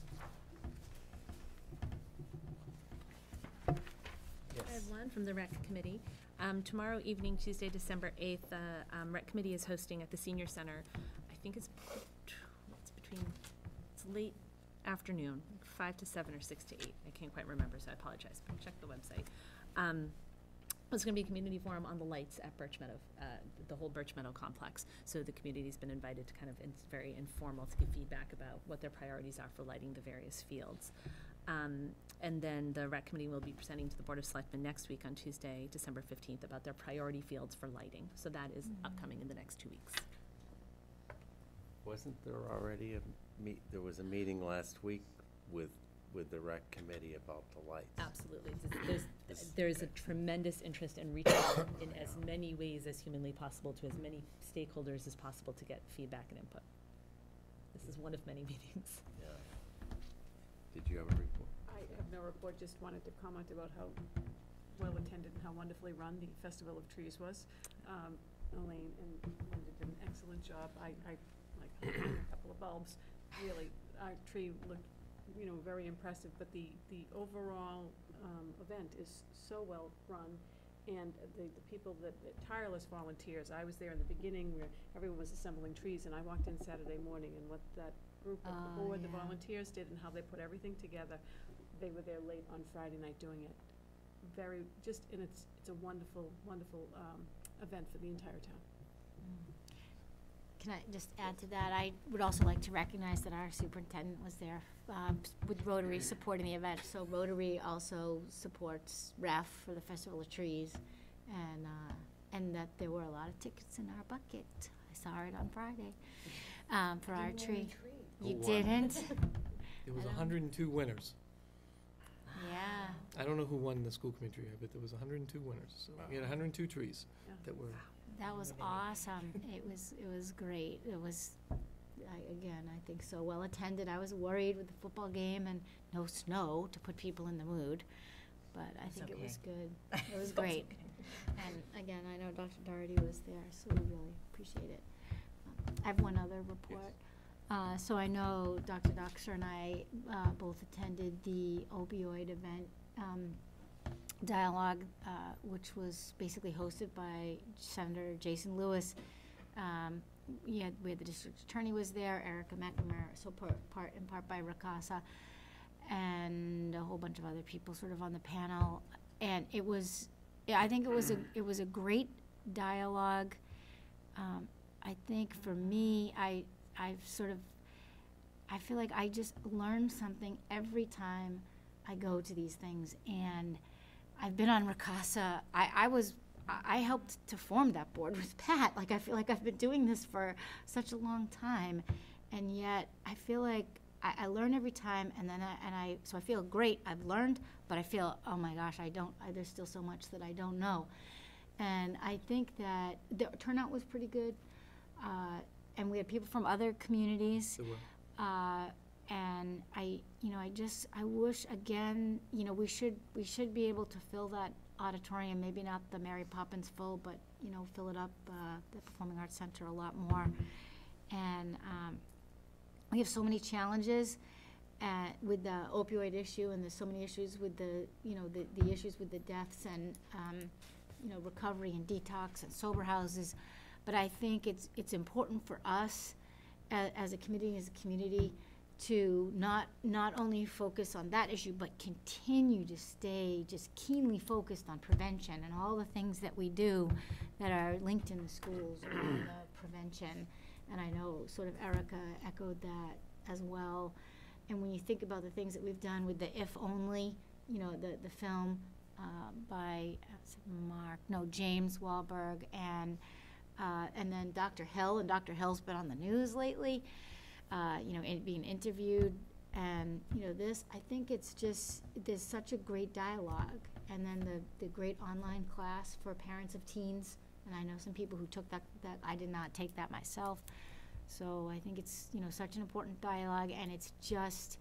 I Yes. have one from the Rec Committee. Um, tomorrow evening, Tuesday, December eighth, the, um, Rec Committee is hosting at the Senior Center. I think it's, it's between, it's late afternoon, five to seven or six to eight. I can't quite remember, so I apologize, but check the website. Um, It's going to be a community forum on the lights at Birch Meadow, uh, the whole Birch Meadow complex. So the community's been invited to kind of, it's very informal, to give feedback about what their priorities are for lighting the various fields. Um, and then the Rec Committee will be presenting to the Board of Selectmen next week on Tuesday, December fifteenth, about their priority fields for lighting. So that is upcoming in the next two weeks. Wasn't there already a meet, there was a meeting last week with, with the rec committee about the lights? Absolutely. There's, This- there's a tremendous interest in reaching out in as many ways as humanly possible to as many stakeholders as possible to get feedback and input. This is one of many meetings. Yeah. Did you have a report? I have no report, just wanted to comment about how well-attended and how wonderfully run the Festival of Trees was. Um, Elaine and Linda did an excellent job. I, I, like, a couple of bulbs, really, our tree looked, you know, very impressive, but the, the overall, um, event is so well-run. And the, the people that, the tireless volunteers, I was there in the beginning where everyone was assembling trees, and I walked in Saturday morning, and what that group of the Oh, board, the yeah. volunteers did, and how they put everything together they were there late on Friday night doing it. Very, just, and it's, it's a wonderful, wonderful um, event for the entire town. Can I just add to that? I would also like to recognize that our superintendent was there um, with Rotary supporting the event. So Rotary also supports R E F for the Festival of Trees, and uh, and that there were a lot of tickets in our bucket. I saw it on Friday um, for our tree. You Who won? didn't? There was I don't- hundred and two winners. Yeah. I don't know who won the school committee tree, but there was hundred and two winners. So we had hundred and two trees Yeah. that were. That was awesome. It was, it was great. It was, I, again, I think so well attended. I was worried with the football game and no snow to put people in the mood, but I think it was good. It was great. And again, I know Doctor Doherty was there, so we really appreciate it. Um, I have one other report. Uh, so I know Doctor Doxer and I uh, both attended the opioid event um, dialogue, uh, which was basically hosted by Senator Jason Lewis. Um, we had, we had the district attorney was there, Erica McNamara, so part, part in part by Rakasa, and a whole bunch of other people sort of on the panel. And it was, yeah, I think it was a it was a great dialogue. Um, I think for me, I I've sort of I feel like I just learn something every time I go to these things. And I've been on Rakasa. I, I was, I helped to form that board with Pat. Like, I feel like I've been doing this for such a long time. And yet, I feel like I, I learn every time, and then I, and I, so I feel great, I've learned, but I feel, oh my gosh, I don't, I, there's still so much that I don't know. And I think that the turnout was pretty good. Uh, and we had people from other communities. There were. Uh, and I, you know, I just, I wish again, you know, we should, we should be able to fill that auditorium, maybe not the Mary Poppins full, but, you know, fill it up, uh, the Performing Arts Center a lot more. And, um, we have so many challenges, uh, with the opioid issue, and there's so many issues with the, you know, the, the issues with the deaths and, um, you know, recovery and detox and sober houses. But I think it's, it's important for us as, as a committee, as a community, to not not only focus on that issue, but continue to stay just keenly focused on prevention and all the things that we do that are linked in the schools around the prevention. And I know sort of Erica echoed that as well. And when you think about the things that we've done with the If Only, you know, the, the film uh, by uh, Mark, no, James Wahlberg, and uh, and then Doctor Hill, and Doctor Hill's been on the news lately. Uh, you know, in, being interviewed, and, you know, this, I think it's just, there's such a great dialogue. And then the, the great online class for parents of teens, and I know some people who took that, that I did not take that myself. So I think it's, you know, such an important dialogue, and it's just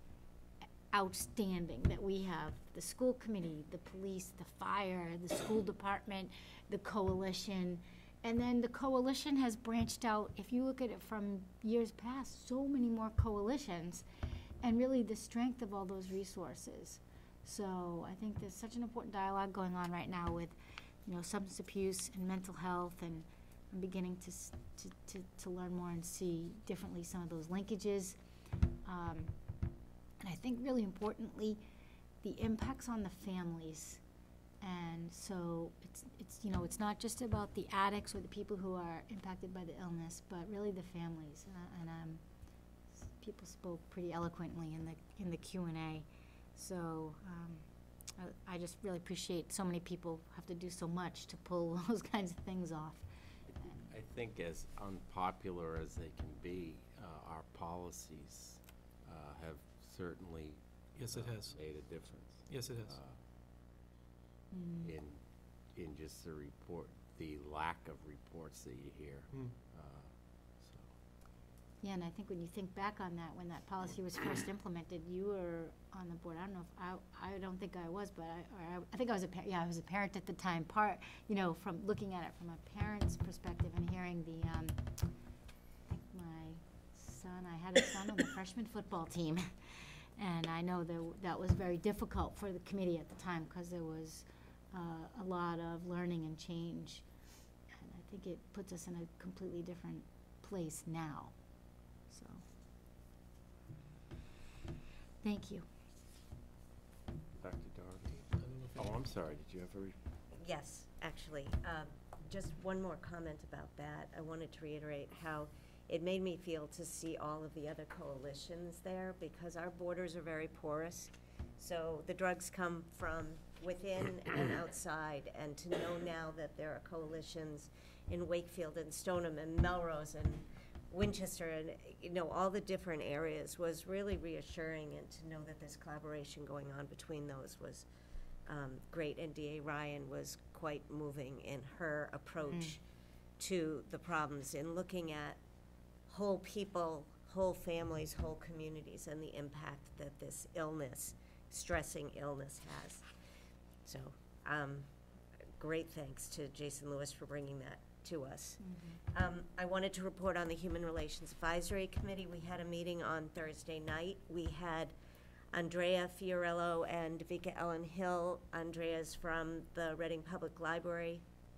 outstanding that we have the school committee, the police, the fire, the school department, the coalition. And then the coalition has branched out. If you look at it from years past, so many more coalitions, and really the strength of all those resources. So I think there's such an important dialogue going on right now with, you know, substance abuse and mental health, and I'm beginning to s- to, to, to learn more and see differently some of those linkages. Um, and I think really importantly, the impacts on the families. And so it's, it's, you know, it's not just about the addicts or the people who are impacted by the illness, but really the families. And, I- and um, s- people spoke pretty eloquently in the in the Q and A. So um, I, I just really appreciate so many people have to do so much to pull those kinds of things off. I think as unpopular as they can be, uh, our policies uh, have certainly Yes, it uh, has. made a difference. Yes, it has. Uh, Mm. in in just the report, the lack of reports that you hear. Mm. Uh, so Yeah, and I think when you think back on that, when that policy was first implemented, you were on the board. I don't know if I, I don't think I was, but I, or I, I think I was a, par- yeah, I was a parent at the time. Part, you know, from looking at it from a parent's perspective and hearing the, um, I think my son, I had a son on the freshman football team, and I know that that was very difficult for the committee at the time because there was uh, a lot of learning and change, and I think it puts us in a completely different place now. So, thank you. anything. Oh, I'm sorry, did you have a? re- Yes, actually, um, just one more comment about that. I wanted to reiterate how it made me feel to see all of the other coalitions there, because our borders are very porous. So the drugs come from within and outside, and to know now that there are coalitions in Wakefield and Stoneham and Melrose and Winchester and, you know, all the different areas was really reassuring, and to know that there's collaboration going on between those was um, great. And D A Ryan was quite moving in her approach Mm. to the problems, in looking at whole people, whole families, whole communities, and the impact that this illness, stressing illness has. So, um, great thanks to Jason Lewis for bringing that to us. Um, I wanted to report on the Human Relations Advisory Committee. We had a meeting on Thursday night. We had Andrea Fiorello and Davika Ellen Hill. Andrea's from the Reading Public Library,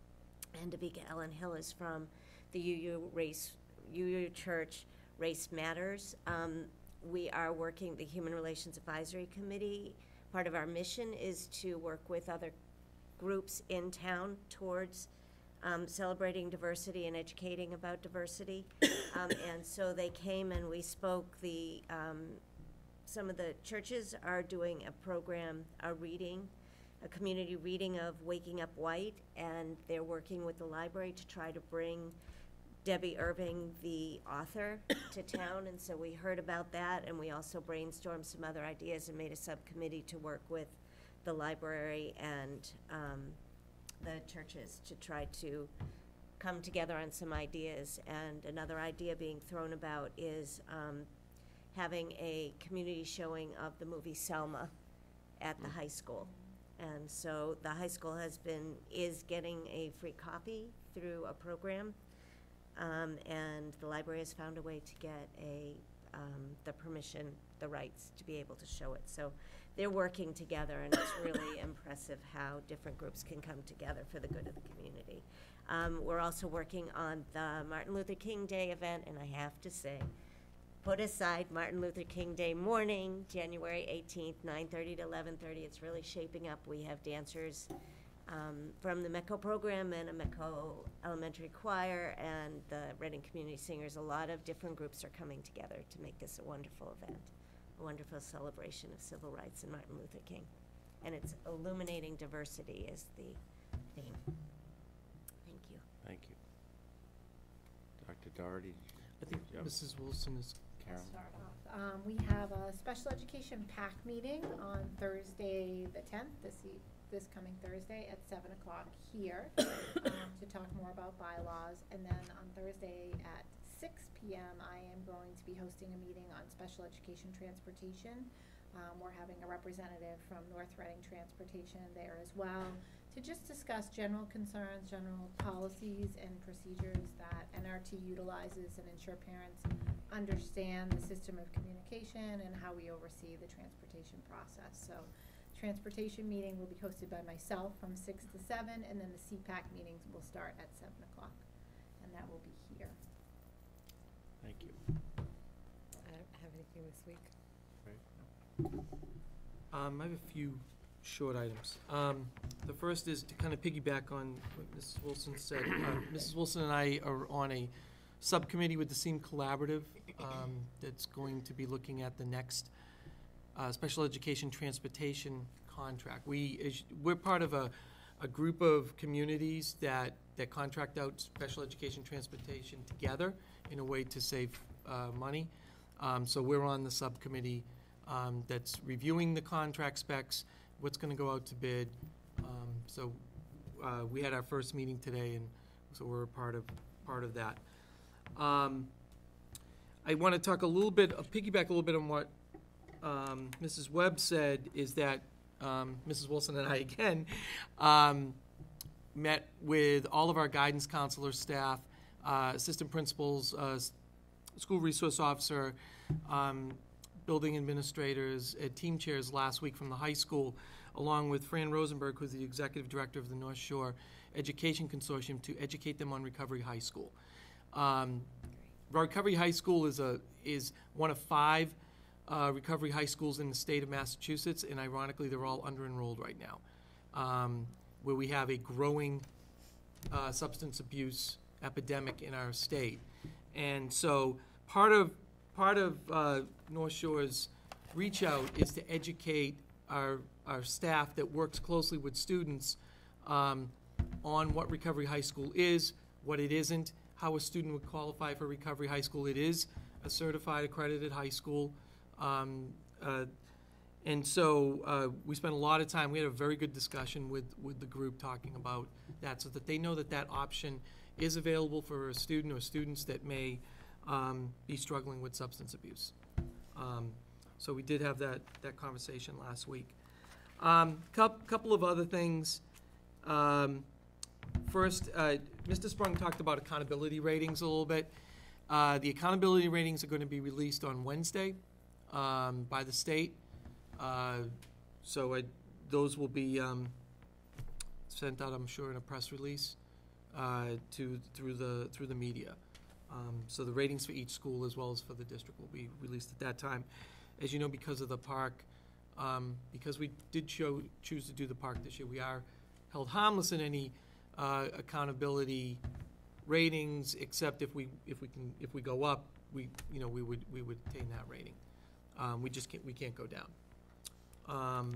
and Davika Ellen Hill is from the U U Race, U U Church Race Matters. Um, we are working, the Human Relations Advisory Committee, part of our mission is to work with other groups in town towards um, celebrating diversity and educating about diversity. um, and so they came and we spoke. The um, some of the churches are doing a program, a reading, a community reading of Waking Up White, and they're working with the library to try to bring Debbie Irving, the author, to town. And so we heard about that, and we also brainstormed some other ideas and made a subcommittee to work with the library and um, the churches to try to come together on some ideas. And another idea being thrown about is um, having a community showing of the movie Selma at the high school. And so the high school has been, is getting a free copy through a program. Um, and the library has found a way to get a, um, the permission, the rights to be able to show it. So they're working together, and it's really impressive how different groups can come together for the good of the community. Um, we're also working on the Martin Luther King Day event, and I have to say, put aside Martin Luther King Day morning, January eighteenth, nine thirty to eleven thirty. It's really shaping up. We have dancers Um, from the MECO program and a MECO elementary choir and the Reading Community Singers. A lot of different groups are coming together to make this a wonderful event, a wonderful celebration of civil rights and Martin Luther King. And it's illuminating diversity is the theme. Thank you. Thank you. Doctor Doherty? I think Yep. Missus Wilson is. Carol? Start off. Um, we have a special education PAC meeting on Thursday, the tenth, this e- this coming Thursday at seven o'clock here, um, to talk more about bylaws. And then on Thursday at six P M, I am going to be hosting a meeting on special education transportation. Um, we're having a representative from North Reading Transportation there as well, to just discuss general concerns, general policies and procedures that N R T utilizes, and ensure parents understand the system of communication and how we oversee the transportation process. So transportation meeting will be hosted by myself from six to seven, and then the C PAC meetings will start at seven o'clock, and that will be here. Thank you. I don't have anything this week. Um, I have a few short items. Um, the first is to kind of piggyback on what Missus Wilson said. Uh, Missus Wilson and I are on a subcommittee with the SEAM Collaborative um, that's going to be looking at the next uh, special education transportation contract. We, is, we're part of a, a group of communities that, that contract out special education transportation together in a way to save uh, money. Um, so we're on the subcommittee um, that's reviewing the contract specs, what's going to go out to bid. Um, so uh, we had our first meeting today, and so we're a part of part of that. Um, I want to talk a little bit, uh, piggyback a little bit on what um, Missus Webb said, is that um, Missus Wilson and I again um, met with all of our guidance counselor staff, uh, assistant principals, uh, school resource officer, um, building administrators, uh, team chairs last week from the high school, along with Fran Rosenberg, who's the executive director of the North Shore Education Consortium, to educate them on Recovery High School. Um, Recovery High School is a is one of five uh, recovery high schools in the state of Massachusetts, and ironically, they're all under-enrolled right now. um, where we have a growing uh, substance abuse epidemic in our state. And so part of, part of uh, North Shore's reach out is to educate our, our staff that works closely with students um, on what Recovery High School is, what it isn't, how a student would qualify for Recovery High School. It is a certified accredited high school. Um, uh, and so uh, we spent a lot of time, we had a very good discussion with, with the group talking about that, so that they know that that option is available for a student or students that may um, be struggling with substance abuse. Um, so we did have that, that conversation last week. Um, couple, couple of other things. Um, first, uh, Mister Sprung talked about accountability ratings a little bit. Uh, the accountability ratings are going to be released on Wednesday um, by the state. Uh, so I, those will be um, sent out, I'm sure, in a press release uh, to through the through the media. Um, so the ratings for each school as well as for the district will be released at that time. As you know, because of the park, um, because we did show, choose to do the park this year, we are held harmless in any uh, accountability ratings, except if we if we can if we go up, we you know we would we would attain that rating. Um, we just can't we can't go down. Um,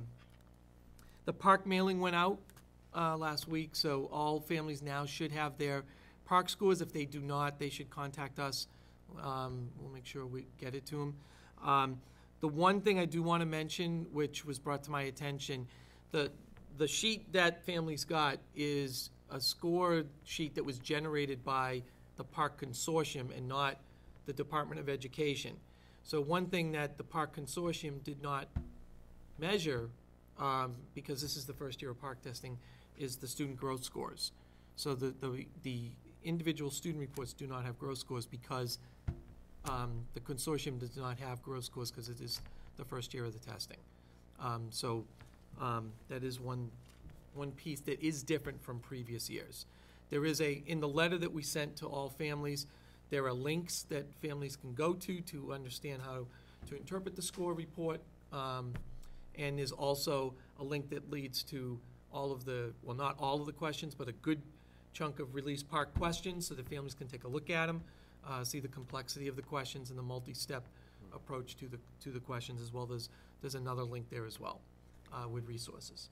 the park mailing went out uh, last week, so all families now should have their park scores. If they do not, they should contact us. Um, we'll make sure we get it to them. Um, the one thing I do want to mention, which was brought to my attention, the the sheet that families got is a score sheet that was generated by the Park Consortium and not the Department of Education. So one thing that the Park Consortium did not measure, um, because this is the first year of park testing, is the student growth scores. So the, the, the individual student reports do not have growth scores because um, the consortium does not have growth scores because it is the first year of the testing. Um, so um, that is one one piece that is different from previous years. There is a, in the letter that we sent to all families, there are links that families can go to to understand how to interpret the score report. Um, and there's also a link that leads to all of the, well, not all of the questions, but a good chunk of Release Park questions so that families can take a look at them, uh, see the complexity of the questions and the multi-step approach to the, to the questions as well. There's, there's another link there as well uh, with resources.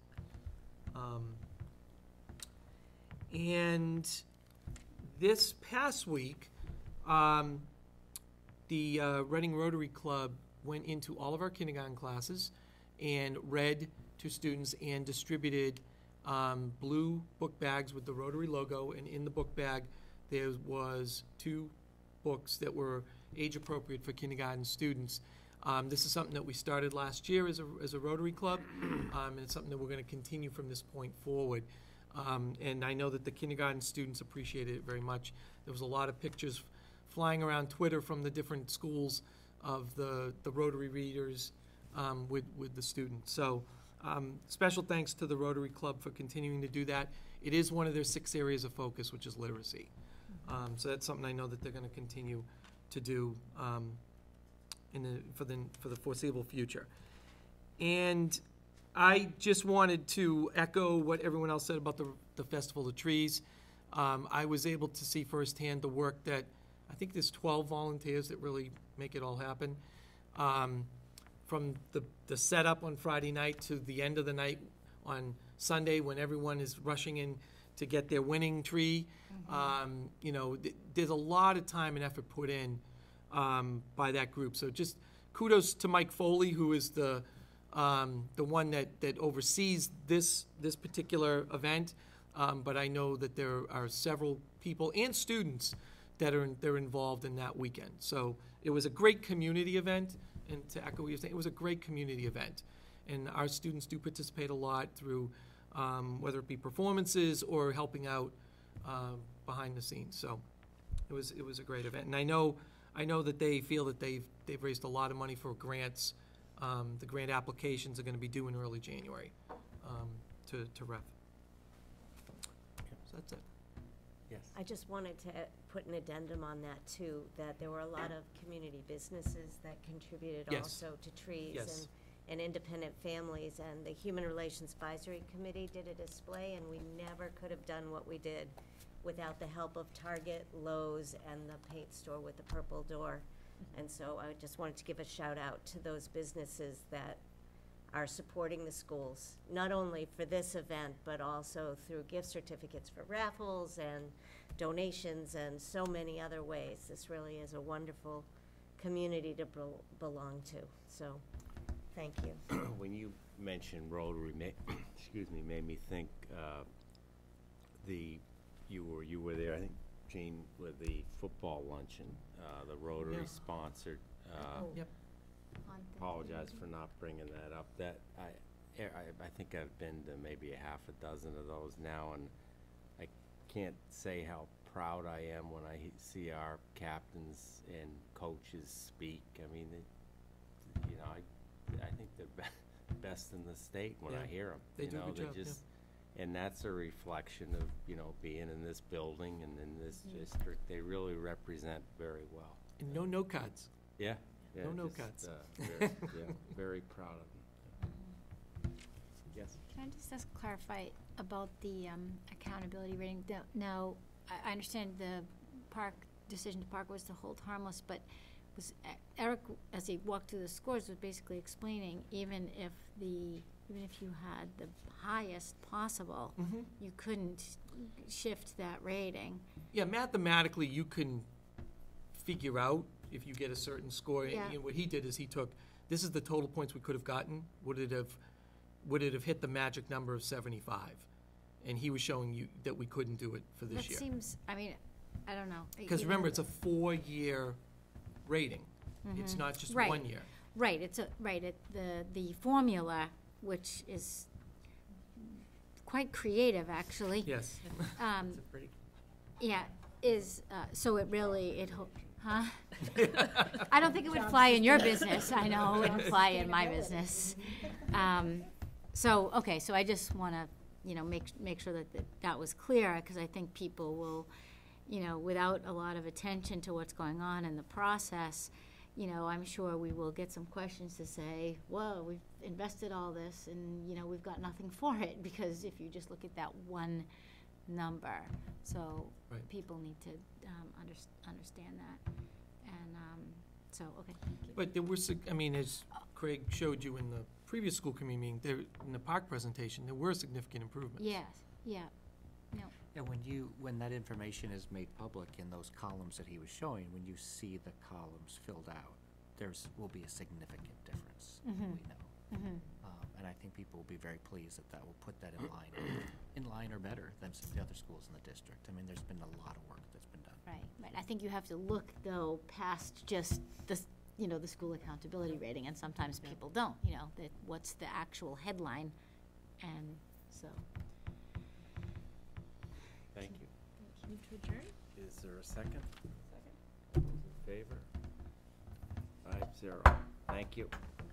Um, and this past week, um, the uh, Reading Rotary Club went into all of our kindergarten classes and read to students and distributed um, blue book bags with the Rotary logo, and in the book bag there was two books that were age appropriate for kindergarten students. Um, this is something that we started last year as a, as a Rotary Club, um, and it's something that we're going to continue from this point forward. Um, and I know that the kindergarten students appreciated it very much. There was a lot of pictures flying around Twitter from the different schools of the, the Rotary readers um, with, with the students. So um, special thanks to the Rotary Club for continuing to do that. It is one of their six areas of focus, which is literacy. Um, so that's something I know that they're going to continue to do um, in the, for the for the foreseeable future. And I just wanted to echo what everyone else said about the, the Festival of Trees. Um, I was able to see firsthand the work that, I think there's twelve volunteers that really make it all happen. Um, from the, the setup on Friday night to the end of the night on Sunday when everyone is rushing in to get their winning tree. Mm-hmm. um, you know, th there's a lot of time and effort put in um, by that group. So just kudos to Mike Foley, who is the um, the one that, that oversees this this particular event. Um, but I know that there are several people and students that are in, they're involved in that weekend. So it was a great community event, and to echo what you're saying, it was a great community event. And our students do participate a lot through um, whether it be performances or helping out uh, behind the scenes. So it was it was a great event. And I know I know that they feel that they've they've raised a lot of money for grants. Um, the grant applications are going to be due in early January um, to to R E F. So that's it. Yes. I just wanted to put an addendum on that too, that there were a lot of community businesses that contributed Yes. also to trees. Yes. and independent families, and the Human Relations Advisory Committee did a display, and we never could have done what we did without the help of Target, Lowe's, and the paint store with the purple door. And so I just wanted to give a shout out to those businesses that are supporting the schools, not only for this event, but also through gift certificates for raffles and donations and so many other ways. This really is a wonderful community to bel- belong to. So, thank you. When you mentioned Rotary, ma- excuse me, made me think uh, the you were you were there. I think Jean with the football luncheon, uh, the Rotary Yeah. sponsored. Uh, Oh. Yep. On Thursday. Apologize for not bringing that up. That I, I, I think I've been to maybe a half a dozen of those now, and I can't say how proud I am when I he- see our captains and coaches speak. I mean, it, you know, I, I think they're be- best in the state when I Yeah. hear them. They you do a know, good they job, yeah. just, and that's a reflection of, you know, being in this building and in this Mm. district. They really represent very well. And no note cards. Yeah. Yeah, No note just, cards. uh, very, yeah, very proud of them. Yes. Can I just ask, clarify about the um, accountability rating? Now- Now, I I understand the park, decision to park was to hold harmless, but was E- Eric, as he walked through the scores, was basically explaining, even if the, even if you had the highest possible, Mhm. you couldn't shift that rating. Yeah, mathematically, you can figure out if you get a certain score. And- Yeah. And what he did is he took, this is the total points we could have gotten. Would it have, would it have hit the magic number of seventy-five? And he was showing you that we couldn't do it for this That year. seems, I mean, I don't know. Because even- remember, it's a four-year rating. It's Mhm. not just Right. one year. Right, it's a, right, it, the, the formula, which is quite creative, actually. Yes. Um, It's a pretty- yeah, is, uh, so it really, it, ho- huh? I don't think it would fly in your business, I know, it wouldn't fly in my business. Um, so, okay, so I just wanna, you know, make, make sure that, that that was clear, because I think people will, you know, without a lot of attention to what's going on in the process, you know, I'm sure we will get some questions to say, whoa, we've invested all this and, you know, we've got nothing for it, because if you just look at that one number. So Right. people need to um, under, understand that. And um, so, okay, thank you. But there were, sig- I mean, as Craig showed you in the previous school committee meeting, there, in the park presentation, there were significant improvements. Yes, yeah, no, And when you, when that information is made public in those columns that he was showing, when you see the columns filled out, there's, will be a significant difference, we Mhm. know. Mhm. Um, And I think people will be very pleased that that will put that in line, in line or better than some of the other schools in the district. I mean, there's been a lot of work that's been done. right, right. I think you have to look, though, past just the, s- you know, the school accountability rating, and sometimes people don't, you know, that, what's the actual headline? And so, Thank you. Move to adjourn? Is there a second? Second. Those in favor? Five zero. Thank you.